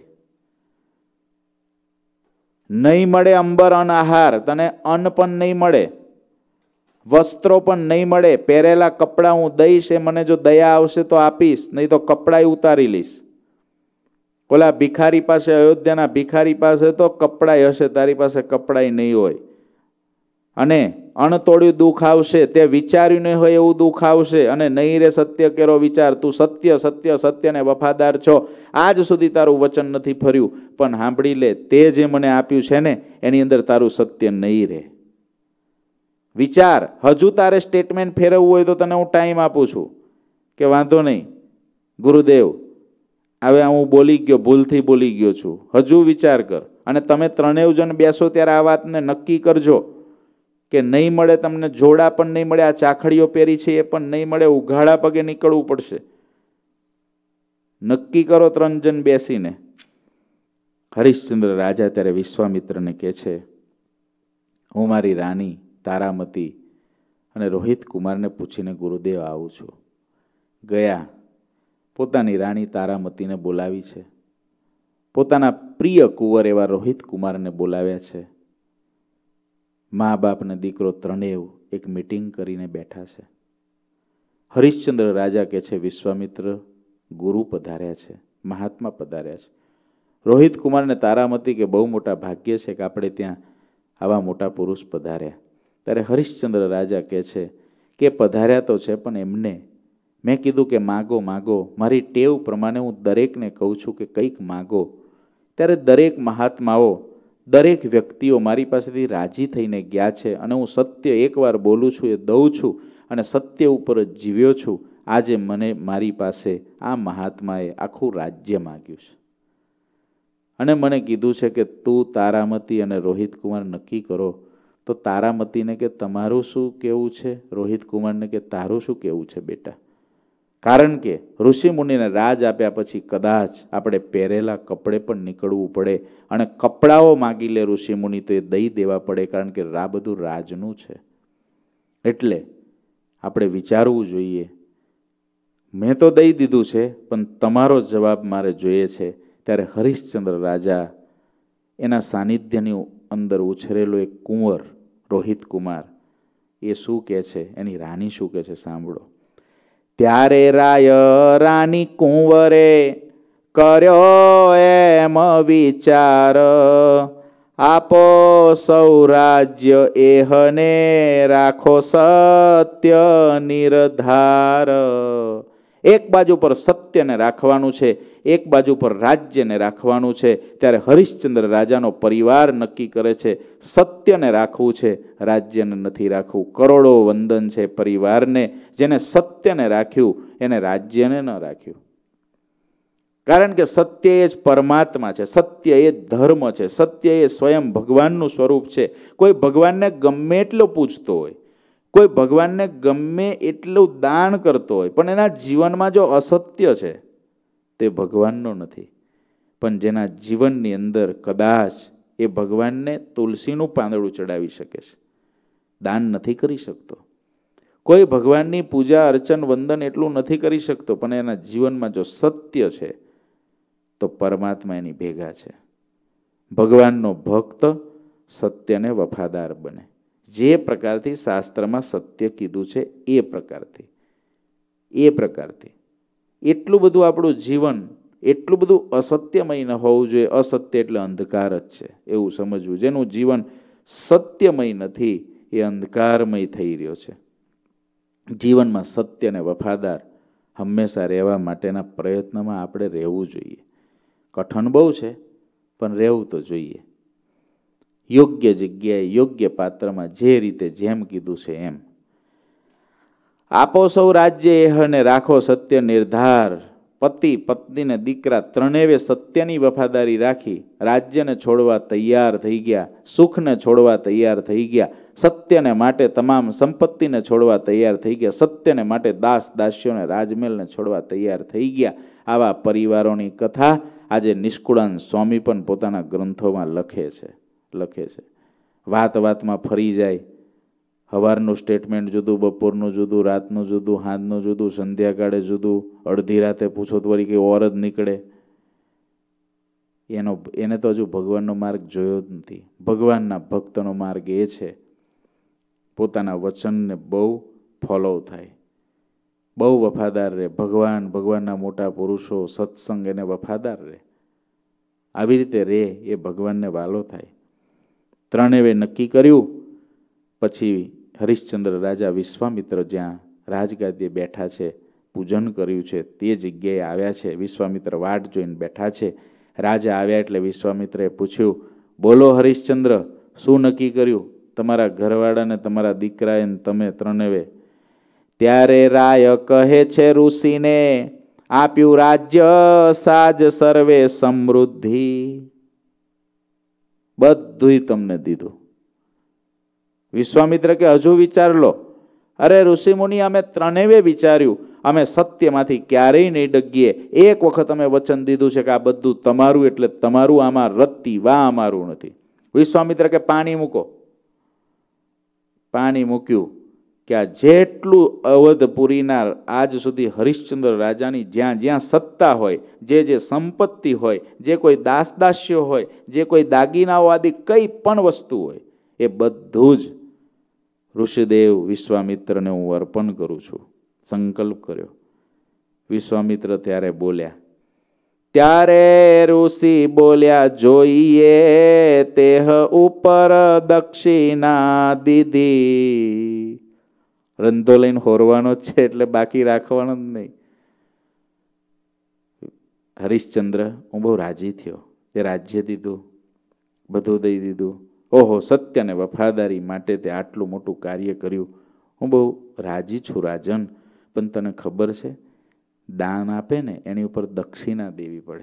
નહીં મળે અંબર અન આહાર, તને અન્ન પણ નહીં મળે, વસ્ત્રો પણ નહીં મળે. પહેરેલા કપડાં હું દઈશ, એ મને જો દયા આવશે તો આપીશ, નહીં તો કપડાં ઉતારી લઈશ. ઓલા ભિખારી પાસે, અયોધ્યાના ભિખારી પાસે તો કપડાય હશે, તારી પાસે કપડાય નહીં હોય. અને અણતોડ્યું દુઃખ આવશે, તે વિચાર્યું નહીં હોય એવું દુઃખ આવશે. અને નહીં રે સત્ય કેરો વિચાર, તું સત્ય સત્ય સત્યને વફાદાર છો, આજ સુધી તારું વચન નથી ફર્યું, પણ સાંભળી લે, તે જે મને આપ્યું છે ને એની અંદર તારું સત્ય નહીં રહે. વિચાર, હજુ તારે સ્ટેટમેન્ટ ફેરવવું હોય તો તને હું ટાઈમ આપું છું, કે વાંધો નહીં ગુરુદેવ, હવે હું બોલી ગયો, ભૂલથી બોલી ગયો છું, હજુ વિચાર કર. અને તમે ત્રણેય જણ બેસો ત્યારે આ વાતને નક્કી કરજો કે નહીં મળે તમને જોડા પણ નહીં મળે, આ ચાખડીઓ પહેરી છે એ પણ નહીં મળે, ઉઘાડા પગે નીકળવું પડશે. નક્કી કરો ત્રણ જણ બેસીને. હરિશ્ચંદ્ર રાજા ત્યારે વિશ્વામિત્રને કહે છે, હું મારી રાણી તારામતી અને રોહિત કુમારને પૂછીને ગુરુદેવ આવું છું. ગયા પોતાની રાણી તારામતીને બોલાવી છે, પોતાના પ્રિય કુંવર એવા રોહિત કુમારને બોલાવ્યા છે. મા બાપ ને દીકરો ત્રણેય એક મિટિંગ કરીને બેઠા છે. હરિશ્ચંદ્ર રાજા કહે છે, વિશ્વામિત્ર ગુરુ પધાર્યા છે, મહાત્મા પધાર્યા છે. રોહિત કુમાર ને તારામતી કે બહુ મોટા ભાગ્ય છે કે આપણે ત્યાં આવા મોટા પુરુષ પધાર્યા. ત્યારે હરિશ્ચંદ્ર રાજા કહે છે કે પધાર્યા તો છે, પણ એમને મેં કીધું કે માગો માગો. મારી ટેવ પ્રમાણે હું દરેકને કહું છું કે કંઈક માગો. ત્યારે દરેક મહાત્માઓ, દરેક વ્યક્તિઓ મારી પાસેથી રાજી થઈને ગયા છે, અને હું સત્ય એકવાર બોલું છું એ દઉં છું, અને સત્ય ઉપર જ જીવ્યો છું. આજે મને મારી પાસે આ મહાત્માએ આખું રાજ્ય માગ્યું છે, અને મને કીધું છે કે તું તારામતી અને રોહિત કુમાર નક્કી કરો. તો તારામતીને કે તમારું શું કહેવું છે, રોહિત કુમારને કે તારું શું કહેવું છે બેટા? કારણ કે ઋષિમુનિને રાજ આપ્યા પછી કદાચ આપણે પહેરેલા કપડે પણ નીકળવું પડે, અને કપડાઓ માગી લે ઋષિમુનિ તો એ દઈ દેવા પડે, કારણ કે આ બધું રાજનું છે. એટલે આપણે વિચારવું જોઈએ. મેં તો દઈ દીધું છે, પણ તમારો જવાબ મારે જોઈએ છે. ત્યારે હરિશ્ચંદ્ર રાજા એના સાનિધ્યની અંદર ઉછરેલો એક કુંવર રોહિત કુમાર એ શું કહે છે, એની રાણી શું કહે છે સાંભળો. ત્યારે રાય રાની કુંવરે કર્યો એમ વિચાર, આપો સૌરાજ્ય એહને રાખો સત્ય નિર્ધાર. એક બાજુ પર સત્યને રાખવાનું છે, એક બાજુ પર રાજ્યને રાખવાનું છે. ત્યારે હરિશ્ચંદ્ર રાજાનો પરિવાર નક્કી કરે છે સત્યને રાખવું છે, રાજ્યને નથી રાખવું. કરોડો વંદન છે પરિવારને જેને સત્યને રાખ્યું, એને રાજ્યને ન રાખ્યું. કારણ કે સત્ય એ જ પરમાત્મા છે, સત્ય એ ધર્મ છે, સત્ય એ સ્વયં ભગવાનનું સ્વરૂપ છે. કોઈ ભગવાનને ગમે એટલો પૂજતો હોય, કોઈ ભગવાનને ગમે એટલું દાન કરતો હોય, પણ એના જીવનમાં જો અસત્ય છે તે ભગવાનનો નથી. પણ જેના જીવનની અંદર કદાચ એ ભગવાનને તુલસીનું પાંદડું ચડાવી શકે છે, દાન નથી કરી શકતો. કોઈ ભગવાનની પૂજા અર્ચન વંદન એટલું નથી કરી શકતો, પણ એના જીવનમાં જો સત્ય છે તો પરમાત્મા એની ભેગા છે. ભગવાનનો ભક્ત સત્યને વફાદાર બને. જે પ્રકારથી શાસ્ત્રમાં સત્ય કીધું છે એ પ્રકારથી એ પ્રકારથી એટલું બધું આપણું જીવન એટલું બધું અસત્યમય ન હોવું જોઈએ. અસત્ય એટલે અંધકાર જ છે એવું સમજવું. જેનું જીવન સત્યમય નથી એ અંધકારમય થઈ રહ્યો છે. જીવનમાં સત્યને વફાદાર હંમેશા રહેવા માટેના પ્રયત્નમાં આપણે રહેવું જોઈએ. કઠણ બહુ છે પણ રહેવું તો જોઈએ. યોગ્ય જગ્યાએ યોગ્ય પાત્રમાં જે રીતે જેમ કીધું છે એમ. આપો સૌ રાજ્ય એહને રાખો સત્ય નિર્ધાર. પતિ પત્ની ને દીકરા ત્રણેય સત્યની વફાદારી રાખી રાજ્યને છોડવા તૈયાર થઈ ગયા, સુખને છોડવા તૈયાર થઈ ગયા, સત્યને માટે તમામ સંપત્તિને છોડવા તૈયાર થઈ ગયા, સત્યને માટે દાસ દાસીઓને રાજમહેલને છોડવા તૈયાર થઈ ગયા. આવા પરિવારોની કથા આજે નિષ્કુળાનંદ સ્વામી પણ પોતાના ગ્રંથોમાં લખે છે લખે છે વાત વાતમાં ફરી જાય. સવારનું સ્ટેટમેન્ટ જુદું, બપોરનું જુદું, રાતનું જુદું, સાંજનું જુદું, સંધ્યાકાળે જુદું, અડધી રાતે પૂછો તો વળી કંઈ ઓર જ નીકળે. એનો એને તો હજુ ભગવાનનો માર્ગ જોયો જ નથી. ભગવાનના ભક્તનો માર્ગ એ છે પોતાના વચનને બહુ ફોલો થાય, બહુ વફાદાર રહે. ભગવાન ભગવાનના મોટા પુરુષો સત્સંગ એને વફાદાર રહે. આવી રીતે રહે એ ભગવાનને વાલો થાય. ત્રણેવે નક્કી કર્યું. પછી હરિશ્ચંદ્ર રાજા વિશ્વામિત્ર જ્યાં રાજગાદીએ બેઠા છે, પૂજન કર્યું છે તે જગ્યાએ આવ્યા છે. વિશ્વામિત્ર વાટ જોઈને બેઠા છે. રાજા આવ્યા એટલે વિશ્વામિત્રએ પૂછ્યું, બોલો હરિશ્ચંદ્ર, શું નક્કી કર્યું તમારા ઘરવાળાને, તમારા દીકરાએ ને તમે ત્રણેવે? ત્યારે રાય કહે છે ઋષિને, આપ્યું રાજ્ય સાજ સર્વે સમૃદ્ધિ. બધું તમને દીધું. વિશ્વામિત્ર કે હજુ વિચાર લો. અરે ઋષિમુનિ, અમે ત્રણેવે વિચાર્યું, અમે સત્યમાંથી ક્યારેય નહીં ડગીએ. એક વખત અમે વચન દીધું છે કે આ બધું તમારું એટલે તમારું, આમાં રત્તી વા અમારું નથી. વિશ્વામિત્ર કે પાણી મૂકો. પાણી મૂક્યું કે આ જેટલું અવધપુરીના આજ સુધી હરિશ્ચંદ્ર રાજાની જ્યાં જ્યાં સત્તા હોય, જે જે સંપત્તિ હોય, જે કોઈ દાસ દાસ્યો હોય, જે કોઈ દાગીનાઓ આદિ કઈ પણ વસ્તુ હોય, એ બધું જ ઋષિદેવ વિશ્વામિત્રને હું અર્પણ કરું છું. સંકલ્પ કર્યો. વિશ્વામિત્ર ત્યારે બોલ્યા. ત્યારે ઋષિ બોલ્યા, જોઈએ તેહ ઉપર દક્ષિણા દીધી. રંધો લઈને હોરવાનો જ છે એટલે બાકી રાખવાનો જ નહીં. હરિશ્ચંદ્ર હું બહુ રાજી થયો. તે રાજ્ય દીધું, બધું દઈ દીધું. ઓહો, સત્ય ને વફાદારી માટે તે આટલું મોટું કાર્ય કર્યું. હું બહુ રાજી છું રાજન, પણ તને ખબર છે દાન આપે ને એની ઉપર દક્ષિણા દેવી પડે.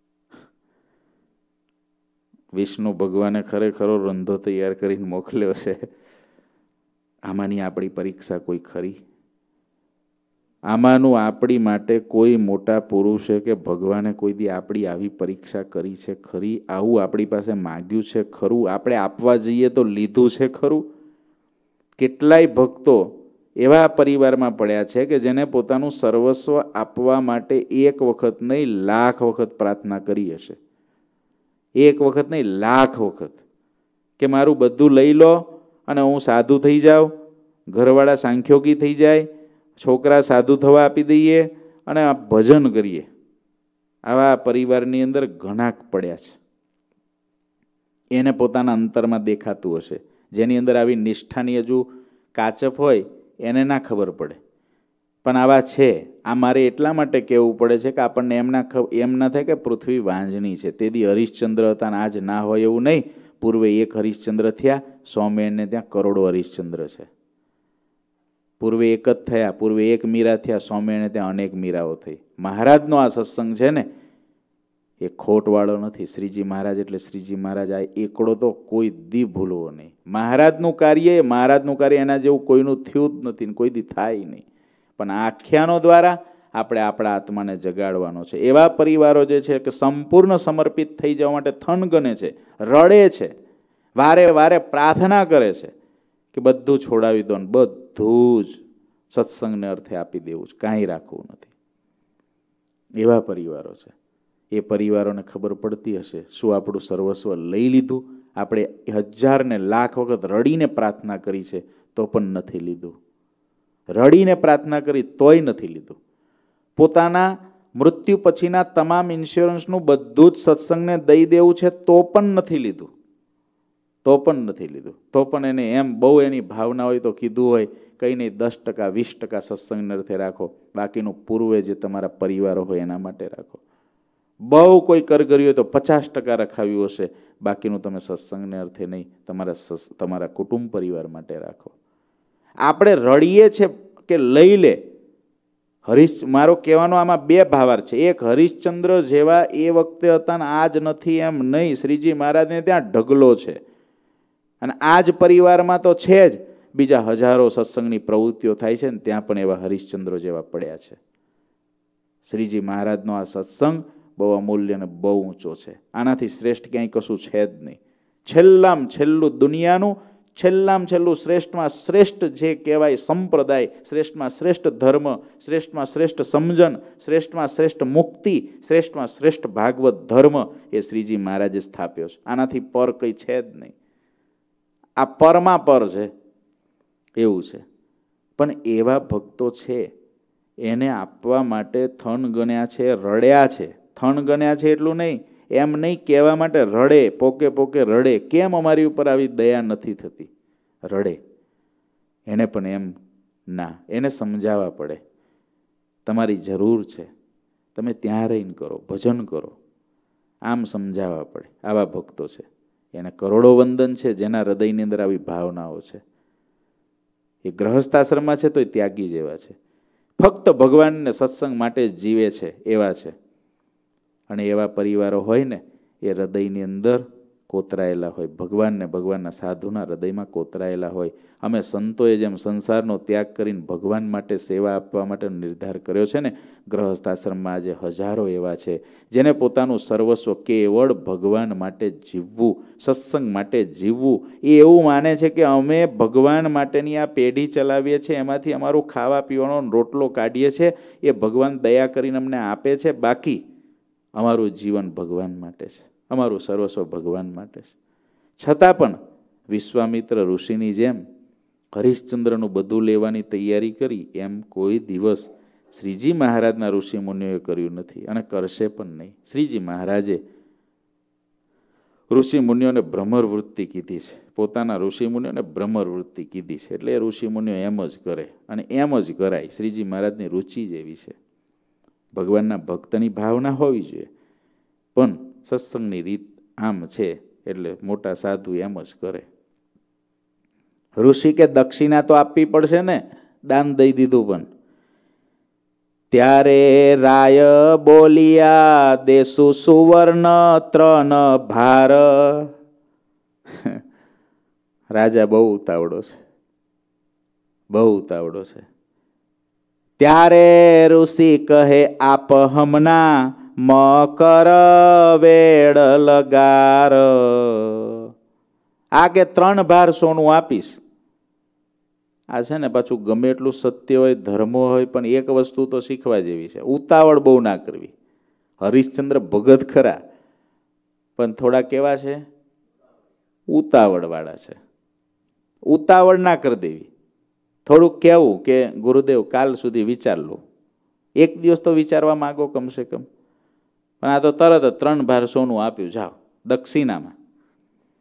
વિષ્ણુ ભગવાને ખરેખરો રંધો તૈયાર કરીને મોકલ્યો છે. આમાંની આપણી પરીક્ષા કોઈ ખરી? આમાંનું આપણી માટે કોઈ મોટા પુરુષે કે ભગવાને કોઈ દી આપણી આવી પરીક્ષા કરી છે ખરી? આવું આપણી પાસે માગ્યું છે ખરું? આપણે આપવા જઈએ તો લીધું છે ખરું? કેટલાય ભક્તો એવા પરિવારમાં પડ્યા છે કે જેને પોતાનું સર્વસ્વ આપવા માટે એક વખત નહીં લાખ વખત પ્રાર્થના કરી હશે. એક વખત નહીં લાખ વખત કે મારું બધું લઈ લો અને હું સાધુ થઈ જાઉં, ઘરવાળા સાંખ્યોગી થઈ જાય, છોકરા સાધુ થવા આપી દઈએ અને આ ભજન કરીએ. આવા પરિવારની અંદર ઘણા પડ્યા છે. એને પોતાના અંતરમાં દેખાતું હશે. જેની અંદર આવી નિષ્ઠાની હજુ કાચપ હોય એને ના ખબર પડે, પણ આવા છે. આ મારે એટલા માટે કહેવું પડે છે કે આપણને એમના એમ ના થાય કે પૃથ્વી વાંજણી છે. તેથી હરિશ્ચંદ્ર હતા ને આજ ના હોય એવું નહીં. પૂર્વે એક હરિશ્ચંદ્ર થયા, સ્વામિનારાયણને ત્યાં કરોડો હરિશ્ચંદ્ર છે. પૂર્વે એક જ થયા, પૂર્વે એક મીરા થયા, સ્વામિનારાયણને ત્યાં અનેક મીરાઓ થઈ. મહારાજનો આ સત્સંગ છે ને એ ખોટવાળો નથી. શ્રીજી મહારાજ એટલે શ્રીજી મહારાજ. આ એકડો તો કોઈ દી ભૂલવો નહીં. મહારાજનું કાર્ય એ મહારાજનું કાર્ય, એના જેવું કોઈનું થયું જ નથી, કોઈ દી થાય નહીં. પણ આ આખ્યાનો દ્વારા આપણે આપણા આત્માને જગાડવાનો છે. એવા પરિવારો જે છે કે સંપૂર્ણ સમર્પિત થઈ જવા માટે થનગને છે, રડે છે, વારે વારે પ્રાર્થના કરે છે કે બધું છોડાવી દો ને બધું જ સત્સંગને અર્થે આપી દેવું છે, કાંઈ રાખવું નથી. એવા પરિવારો છે. એ પરિવારોને ખબર પડતી હશે શું આપણું સર્વસ્વ લઈ લીધું. આપણે હજાર ને લાખ વખત રડીને પ્રાર્થના કરી છે તો પણ નથી લીધું. રડીને પ્રાર્થના કરી તોય નથી લીધું. પોતાના મૃત્યુ પછીના તમામ ઇન્સ્યોરન્સનું બધું જ સત્સંગને દઈ દેવું છે તો પણ નથી લીધું. તો પણ નથી લીધું. તો પણ એને એમ બહુ એની ભાવના હોય તો કીધું હોય કંઈ નહીં, દસ ટકા વીસ ટકા સત્સંગને અર્થે રાખો, બાકીનું પૂર્વે જે તમારા પરિવારો હોય એના માટે રાખો. બહુ કોઈ કરગરી હોય તો પચાસ ટકા રખાવ્યું હશે, બાકીનું તમે સત્સંગને અર્થે નહીં, તમારા તમારા કુટુંબ પરિવાર માટે રાખો. આપણે રડીએ છે કે લઈ લે. હરીશ મારો કહેવાનો આમાં બે ભાવાર્થ છે. એક, હરિશ્ચંદ્ર જેવા એ વખતે હતા ને આજ નથી એમ નહીં. શ્રીજી મહારાજને ત્યાં ઢગલો છે અને આ જ પરિવારમાં તો છે જ. બીજા હજારો સત્સંગની પ્રવૃત્તિઓ થાય છે ને ત્યાં પણ એવા હરિશ્ચંદ્રો જેવા પડ્યા છે. શ્રીજી મહારાજનો આ સત્સંગ બહુ અમૂલ્ય અને બહુ ઊંચો છે. આનાથી શ્રેષ્ઠ ક્યાંય કશું છે જ નહીં. છેલ્લામાં છેલ્લું દુનિયાનું છેલ્લામાં છેલ્લું શ્રેષ્ઠમાં શ્રેષ્ઠ જે કહેવાય સંપ્રદાય, શ્રેષ્ઠમાં શ્રેષ્ઠ ધર્મ, શ્રેષ્ઠમાં શ્રેષ્ઠ સમજણ, શ્રેષ્ઠમાં શ્રેષ્ઠ મુક્તિ, શ્રેષ્ઠમાં શ્રેષ્ઠ ભાગવત ધર્મ એ શ્રીજી મહારાજે સ્થાપ્યો છે. આનાથી પર કંઈ છે જ નહીં. આ પરમાં પર છે એવું છે. પણ એવા ભક્તો છે એને આપવા માટે થન ગણ્યા છે, રડ્યા છે. થન ગણ્યા છે એટલું નહીં, એમ નહીં કહેવા માટે રડે, પોકે પોકે રડે. કેમ અમારી ઉપર આવી દયા નથી થતી? રડે. એને પણ એમ ના, એને સમજાવવા પડે તમારી જરૂર છે, તમે ત્યાં રહીને કરો, ભજન કરો, આમ સમજાવવા પડે. આવા ભક્તો છે, એને કરોડો વંદન છે જેના હૃદયની અંદર આવી ભાવનાઓ છે. એ ગ્રહસ્થાશ્રમમાં છે તો એ ત્યાગી જેવા છે, ફક્ત ભગવાનને સત્સંગ માટે જ જીવે છે એવા છે. અને એવા પરિવારો હોય ને એ હૃદયની અંદર કોતરાયેલા હોય, ભગવાનને ભગવાનના સાધુના હૃદયમાં કોતરાયેલા હોય. અમે સંતોએ જેમ સંસારનો ત્યાગ કરીને ભગવાન માટે સેવા આપવા માટે નિર્ધાર કર્યો છે ને, ગ્રહસ્થાશ્રમમાં આજે હજારો એવા છે જેને પોતાનું સર્વસ્વ કેવળ ભગવાન માટે જીવવું, સત્સંગ માટે જીવવું, એ એવું માને છે કે અમે ભગવાન માટેની આ પેઢી ચલાવીએ છીએ, એમાંથી અમારું ખાવા પીવાનો રોટલો કાઢીએ છીએ, એ ભગવાન દયા કરીને અમને આપે છે, બાકી અમારું જીવન ભગવાન માટે છે, અમારું સર્વસ્વ ભગવાન માટે છે. છતાં પણ વિશ્વામિત્ર ઋષિની જેમ હરિશ્ચંદ્રનું બધું લેવાની તૈયારી કરી એમ કોઈ દિવસ શ્રીજી મહારાજના ઋષિ મુનિઓએ કર્યું નથી અને કરશે પણ નહીં. શ્રીજી મહારાજે ઋષિ મુનિઓને ભ્રમર વૃત્તિ કીધી છે, પોતાના ઋષિ મુનિઓને ભ્રમર વૃત્તિ કીધી છે. એટલે એ ઋષિ મુનિઓ એમ જ કરે અને એમ જ કરાય. શ્રીજી મહારાજની રુચિ જ એવી છે. ભગવાનના ભક્તની ભાવના હોવી જોઈએ, પણ સત્સંગની રીત આમ છે એટલે મોટા સાધુ એમ જ કરે. ઋષિ કે દક્ષિણા તો આપવી પડશે ને, દાન દઈ દીધું. પણ ત્યારે રાય બોલિયા દેસુ સુવર્ણ ત્રણ ભાર. રાજા બહુ ઉતાવળો છે, બહુ ઉતાવળો છે. ત્યારે ઋષિ કહે આપ હમના મકર વેડ લગાર. આ કે ત્રણ ભાર સોનું આપીશ. આ છે ને પાછું ગમે એટલું સત્ય હોય, ધર્મો હોય, પણ એક વસ્તુ તો શીખવા જેવી છે, ઉતાવળ બહુ ના કરવી. હરિશ્ચંદ્ર ભગત ખરા, પણ થોડા કેવા છે, ઉતાવળ વાળા છે. ઉતાવળ ના કરી દેવી. થોડુંક કહેવું કે ગુરુદેવ કાલ સુધી વિચાર લો, એક દિવસ તો વિચારવા માંગો કમસે કમ. પણ આ તો તરત જ ત્રણ ભાર સોનું આપ્યું, જાઓ દક્ષિણામાં.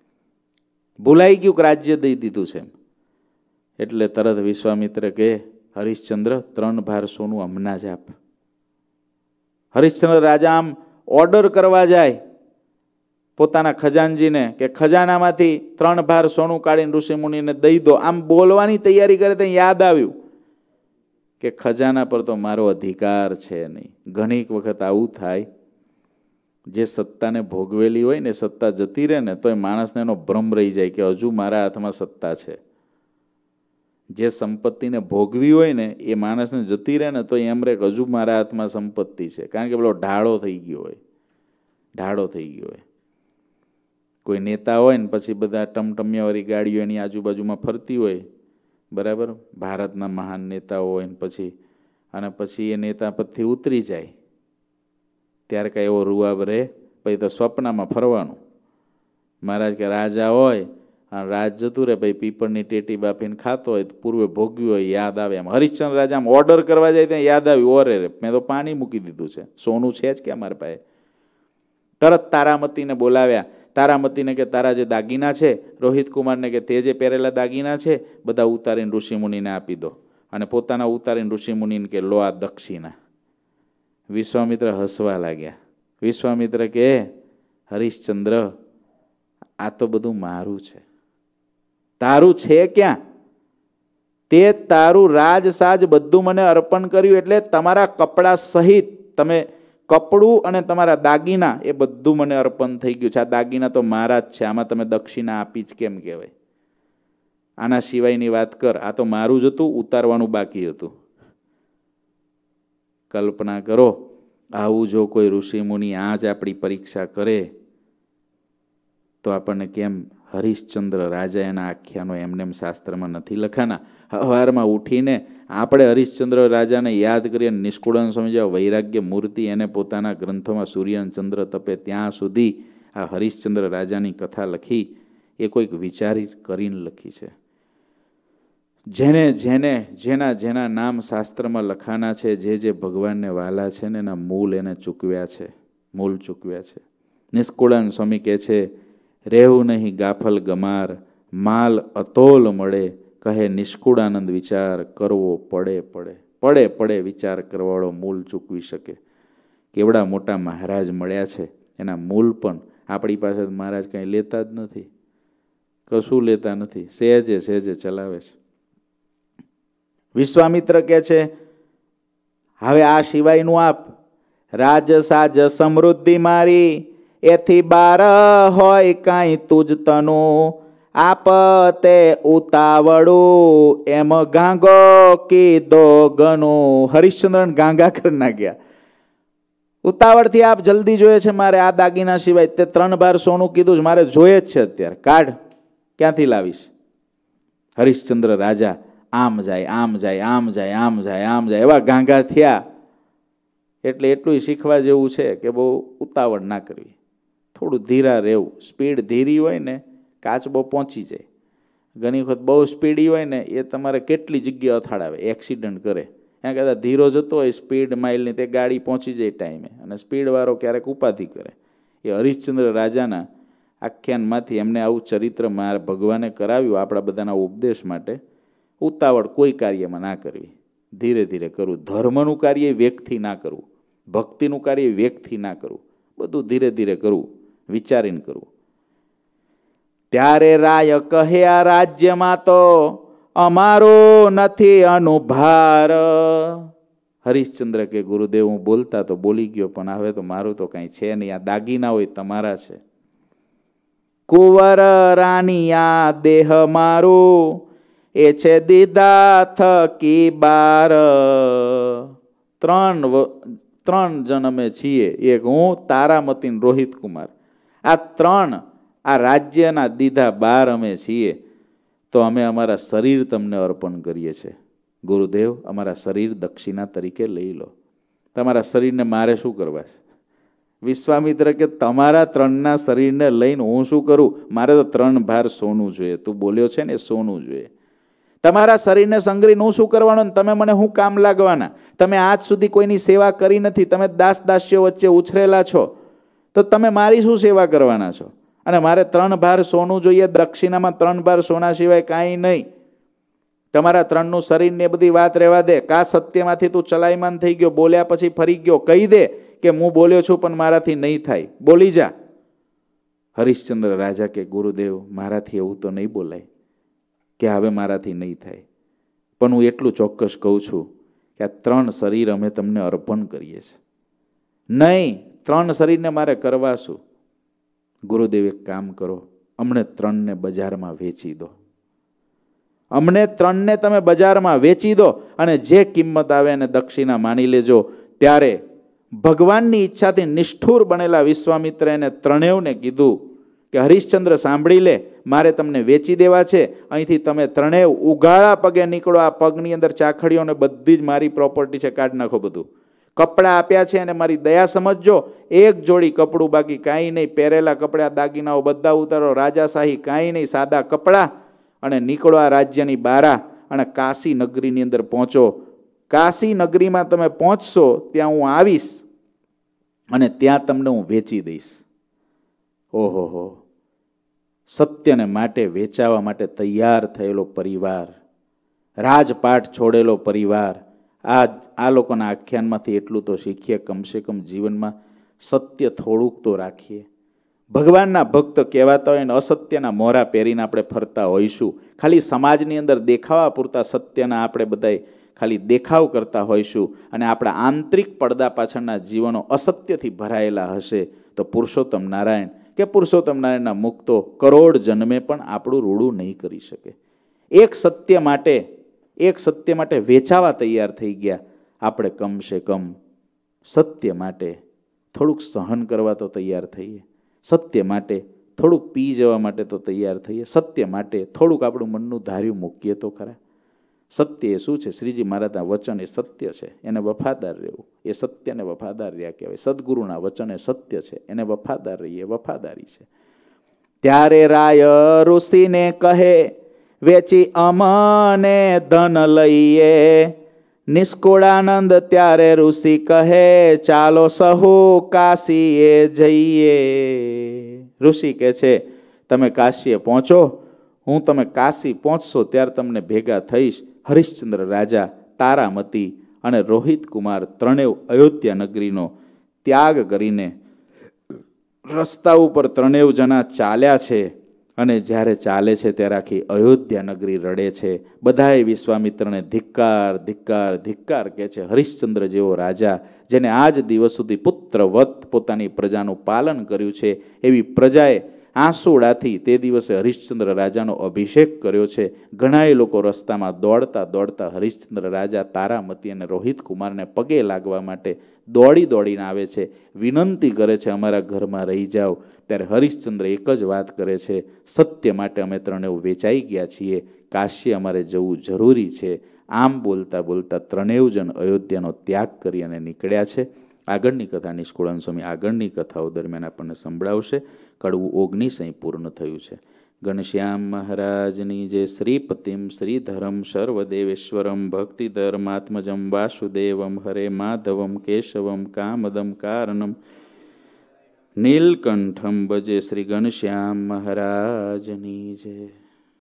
ભૂલાઈ ગયું કે રાજ્ય દઈ દીધું છે. એટલે તરત વિશ્વામિત્ર કહે હરિશ્ચંદ્ર ત્રણ ભાર સોનું હમણાં જ આપ. હરિશ્ચંદ્ર રાજા આમ ઓર્ડર કરવા જાય પોતાના ખજાનજીને કે ખજાનામાંથી ત્રણ ભાર સોનું કાઢીને ઋષિમુનિને દઈ દો. આમ બોલવાની તૈયારી કરે તો યાદ આવ્યું કે ખજાના પર તો મારો અધિકાર છે નહીં. ઘણી વખત આવું થાય, જે સત્તાને ભોગવેલી હોય ને સત્તા જતી રહે ને તો એ માણસને એનો ભ્રમ રહી જાય કે હજુ મારા હાથમાં સત્તા છે. જે સંપત્તિને ભોગવી હોય ને એ માણસને જતી રહે ને તો એમ રે હજુ મારા હાથમાં સંપત્તિ છે. કારણ કે પેલો ઢાળો થઈ ગયો હોય, ઢાળો થઈ ગયો હોય. કોઈ નેતા હોય ને પછી બધા ટમટમિયાવાળી ગાડીઓ એની આજુબાજુમાં ફરતી હોય, બરાબર, ભારતના મહાન નેતાઓ હોય ને પછી અને પછી એ નેતા પદથી ઉતરી જાય ત્યારે કાંઈ એવો રૂઆબ રહે? પછી તો સ્વપ્નમાં ફરવાનું. મહારાજ કે રાજા હોય અને રાજ જતું રહે, પછી પીપળની ટેટી બાફીને ખાતો હોય તો પૂર્વે ભોગવ્યું હોય યાદ આવે. એમ હરિશ્ચંદ્ર રાજા આમ ઓર્ડર કરવા જાય ત્યાં યાદ આવ્યું, ઓરે રે મેં તો પાણી મૂકી દીધું છે, સોનું છે જ ક્યાં મારી પાસે. તરત તારામતીને બોલાવ્યા. તારામતીને કે તારા જે દાગીના છે, રોહિત કુમારને કે તે જે પહેરેલા દાગીના છે બધા ઉતારીને ઋષિમુનિને આપી દો. અને પોતાના ઉતારીને ઋષિમુનિને કે લો આ દક્ષિણા. વિશ્વામિત્ર હસવા લાગ્યા. વિશ્વામિત્ર કે હરિશ્ચંદ્ર આ તો બધું મારું છે, તારું છે ક્યાં? તે તારું રાજસાજ બધું મને અર્પણ કર્યું એટલે તમારા કપડા સહિત તમે કપડું અને તમારા દાગીના એ બધું મને અર્પણ થઈ ગયું છે. આ દાગીના તો મારા જ છે, આમાં તમે દક્ષિણા આપી જ કેમ કહેવાય? આના સિવાયની વાત કર. આ તો મારું જ હતું, ઉતારવાનું બાકી હતું. કલ્પના કરો, આવું જો કોઈ ઋષિમુનિ આ જ આપણી પરીક્ષા કરે તો આપણને કેમ? હરિશ્ચંદ્ર રાજા એના આખ્યાનો એમને એમ શાસ્ત્રમાં નથી લખાના. હવારમાં ઉઠીને આપણે હરિશ્ચંદ્ર રાજાને યાદ કરીએ. નિષ્કુળાનંદ સ્વામી જેવા વૈરાગ્ય મૂર્તિ એને પોતાના ગ્રંથોમાં સૂર્ય અને ચંદ્ર તપે ત્યાં સુધી આ હરિશ્ચંદ્ર રાજાની કથા લખી એ કોઈક વિચારી કરીને લખી છે. જેને જેને જેના જેના નામ શાસ્ત્રમાં લખાના છે, જે જે ભગવાનને વાલા છે ને એના મૂળ એને ચૂકવ્યા છે, મૂળ ચૂકવ્યા છે. નિષ્કુળાનંદ સ્વામી કહે છે, રહેવું નહીં ગાફલ ગમાર, માલ અતોલ મળે, કહે નિષ્કુળાનંદ વિચાર કરવો પડે પડે પડે પડે વિચાર કરવાળો મૂળ ચૂકવી શકે. કેવડા મોટા મહારાજ મળ્યા છે, એના મૂળ પણ આપણી પાસે મહારાજ કંઈ લેતા જ નથી, કશું લેતા નથી, સહેજે સહેજે ચલાવે છે. વિશ્વામિત્ર કહે છે હવે આ સિવાયનું આપ. રાજ સાજ સમૃદ્ધિ મારી એથી બાર હોય કાંઈ તુજ તનું, આપ તે ઉતાવળું એમ ગાંગો કીધો ગનું. હરિશ્ચંદ્ર ગાંગા કરી નાખ્યા. ઉતાવળથી આપ જલ્દી જોઈએ છે મારે આ દાગીના સિવાય. તે ત્રણ બાર સોનું કીધું છે, મારે જોઈએ જ છે અત્યારે, કાઢ, ક્યાંથી લાવીશ? હરિશ્ચંદ્ર રાજા આમ જાય આમ જાય આમ જાય આમ જાય આમ જાય એવા ગાંગા થયા. એટલે એટલું શીખવા જેવું છે કે બહુ ઉતાવળ ના કરવી, થોડું ધીરા રહેવું. સ્પીડ ધીરી હોય ને કાચબો પહોંચી જાય. ઘણી વખત બહુ સ્પીડી હોય ને એ તમારે કેટલી જગ્યા અથાડાવે, એક્સિડન્ટ કરે. એના કરતાં ધીરો જતો હોય સ્પીડ માઇલની તે ગાડી પહોંચી જાય ટાઈમે. અને સ્પીડવાળો ક્યારેક ઉપાધિ કરે. એ હરિશ્ચંદ્ર રાજાના આખ્યાનમાંથી એમને આવું ચરિત્ર માર ભગવાને કરાવ્યું આપણા બધાના ઉપદેશ માટે. ઉતાવળ કોઈ કાર્યમાં ના કરવી, ધીરે ધીરે કરવું. ધર્મનું કાર્ય વેગથી ના કરવું, ભક્તિનું કાર્ય વેગથી ના કરવું, બધું ધીરે ધીરે કરવું, વિચારીને કરવું. ત્યારે રાય કહે આ રાજ્યમાં તો અમારો નથી અનુભાર. હરિશ્ચંદ્ર કે ગુરુદેવ હું બોલતા તો બોલી ગયો, પણ હવે તો મારું તો કાંઈ છે નહીં. આ દાગીના હોય તમારા છે. કુંવર રાની આ દેહ મારું એ છે દીદા થકી બાર. ત્રણ ત્રણ જણ અમે છીએ, એક હું, તારામતી ને રોહિત કુમાર. આ ત્રણ આ રાજ્યના દીધા બાર અમે છીએ. તો અમે અમારા શરીર તમને અર્પણ કરીએ છીએ. ગુરુદેવ અમારા શરીર દક્ષિણા તરીકે લઈ લો. તમારા શરીરને મારે શું કરવા છે? વિશ્વામિત્ર કે તમારા ત્રણના શરીરને લઈને હું શું કરું? મારે તો ત્રણ ભાર સોનું જોઈએ. તું બોલ્યો છે ને સોનું જોઈએ. તમારા શરીરને સંગ્રહીને હું શું કરવાનું? તમે મને શું કામ લાગવાના? તમે આજ સુધી કોઈની સેવા કરી નથી, તમે દાસ દાસીઓ વચ્ચે ઉછરેલા છો, તો તમે મારી શું સેવા કરવાના છો? અને મારે ત્રણ ભાર સોનું જોઈએ, દક્ષિણામાં ત્રણ ભાર સોના સિવાય કાંઈ નહીં. તમારા ત્રણનું શરીર ને બધી વાત રહેવા દે. કા સત્યમાંથી તું ચલાયમાન થઈ ગયો, બોલ્યા પછી ફરી ગયો. કહી દે કે હું બોલ્યો છું પણ મારાથી નહીં થાય, બોલી જા. હરિશ્ચંદ્ર રાજા કે ગુરુદેવ, મારાથી એવું તો નહીં બોલાય કે હવે મારાથી નહીં થાય, પણ હું એટલું ચોક્કસ કહું છું કે આ ત્રણ શરીર અમે તમને અર્પણ કરીએ છીએ. નહીં, ત્રણ શરીરને મારે કરવા શું? ગુરુદેવ એક કામ કરો, અમને ત્રણને બજારમાં વેચી દો. અમને ત્રણને તમે બજારમાં વેચી દો અને જે કિંમત આવે એને દક્ષિણા માની લેજો. ત્યારે ભગવાનની ઈચ્છાથી નિષ્ઠુર બનેલા વિશ્વામિત્રે એને ત્રણેવને કીધું કે હરિશ્ચંદ્ર સાંભળી લે, મારે તમને વેચી દેવા છે. અહીંથી તમે ત્રણેવ ઉગાડા પગે નીકળો. આ પગની અંદર ચાખડીઓ ને બધી જ મારી પ્રોપર્ટી છે, કાઢી નાખો બધું. કપડાં આપ્યા છે અને મારી દયા સમજજો. એક જોડી કપડું બાકી કાંઈ નહીં. પહેરેલા કપડા દાગીનાઓ બધા ઉતારો, રાજાશાહી કાંઈ નહીં, સાદા કપડાં, અને નીકળો આ રાજ્યની બારા અને કાશી નગરીની અંદર પહોંચો. કાશી નગરીમાં તમે પહોંચશો ત્યાં હું આવીશ અને ત્યાં તમને હું વેચી દઈશ. ઓહો હો, સત્યને માટે વેચાવા માટે તૈયાર થયેલો પરિવાર, રાજપાટ છોડેલો પરિવાર. આ આ લોકોના આખ્યાનમાંથી એટલું તો શીખીએ, કમસે કમ જીવનમાં સત્ય થોડુંક તો રાખીએ. ભગવાનના ભક્ત કહેવાતા હોય ને અસત્યના મોરા પહેરીને આપણે ફરતા હોઈશું. ખાલી સમાજની અંદર દેખાવા પૂરતા સત્યના આપણે બધાય ખાલી દેખાવ કરતા હોઈશું અને આપણા આંતરિક પડદા પાછળના જીવનો અસત્યથી ભરાયેલા હશે તો પુરુષોત્તમ નારાયણ કે પુરુષોત્તમ નારાયણના મુક્તો કરોડ જન્મે પણ આપણું રૂડું નહીં કરી શકે. એક સત્ય માટે એક સત્ય માટે વેચાવા તૈયાર થઈ ગયા. આપણે કમસે કમ સત્ય માટે થોડુંક સહન કરવા તો તૈયાર થઈએ. સત્ય માટે થોડુંક પી જવા માટે તો તૈયાર થઈએ. સત્ય માટે થોડુંક આપણું મનનું ધાર્યું મૂકીએ તો ખરા. સત્ય એ શું છે? શ્રીજી મહારાજના વચન એ સત્ય છે, એને વફાદાર રહેવું. એ સત્યને વફાદાર રહ્યા કહેવાય. સદગુરુના વચન એ સત્ય છે, એને વફાદાર રહીએ, વફાદારી છે. ત્યારે રાય ઋષિને કહે, વેચી અમને ધન લઈએ. નિષ્કુળાનંદ ત્યારે ઋષિ કહે, ચાલો સહુ કાશીએ જઈએ. ઋષિ કહે છે, તમે કાશીએ પહોંચો, હું તમે કાશી પહોંચશો ત્યારે તમને ભેગા થઈશ. હરિશ્ચંદ્ર રાજા, તારામતી અને રોહિત કુમાર ત્રણેવ અયોધ્યા નગરીનો ત્યાગ કરીને રસ્તા ઉપર ત્રણેવ જણા ચાલ્યા છે. અને જ્યારે ચાલે છે ત્યારે આખી અયોધ્યા નગરી રડે છે. બધાએ વિશ્વામિત્રને ધિક્કાર ધિક્કાર ધિક્કાર કહે છે. હરિશ્ચંદ્ર જેવો રાજા, જેને આજ દિવસ સુધી પુત્રવત પોતાની પ્રજાનું પાલન કર્યું છે, એવી પ્રજાએ આંસુડાથી તે દિવસે હરિશ્ચંદ્ર રાજાનો અભિષેક કર્યો છે. ઘણાય લોકો રસ્તામાં દોડતા દોડતા હરિશ્ચંદ્ર રાજા, તારામતી અને રોહિત કુમારને પગે લાગવા માટે દોડી દોડીને આવે છે, વિનંતી કરે છે, અમારા ઘરમાં રહી જાઓ. ત્યારે હરિશ્ચંદ્ર એક જ વાત કરે છે, સત્ય માટે અમે ત્રણેવ વેચાઈ ગયા છીએ, કાશી અમારે જવું જરૂરી છે. આમ બોલતા બોલતા ત્રણેવ જણ અયોધ્યાનો ત્યાગ કરી અને નીકળ્યા છે. આગળની કથા નિષ્કુળાનંદ સ્વામી આગળની કથાઓ દરમિયાન આપણને સંભળાવશે. કડવું ઓગણીસ અહીં પૂર્ણ થયું છે. ઘનશ્યામ મહારાજની જે શ્રીપતિમ શ્રીધરમ સર્વદેવેશ્વરમ ભક્તિધર્માત્મજમ વાસુદેવમ હરે માધવમ કેશવમ કામદમ કારણમ નીલકંઠમ ભજે. શ્રી ઘનશ્યામ મહારાજની જય.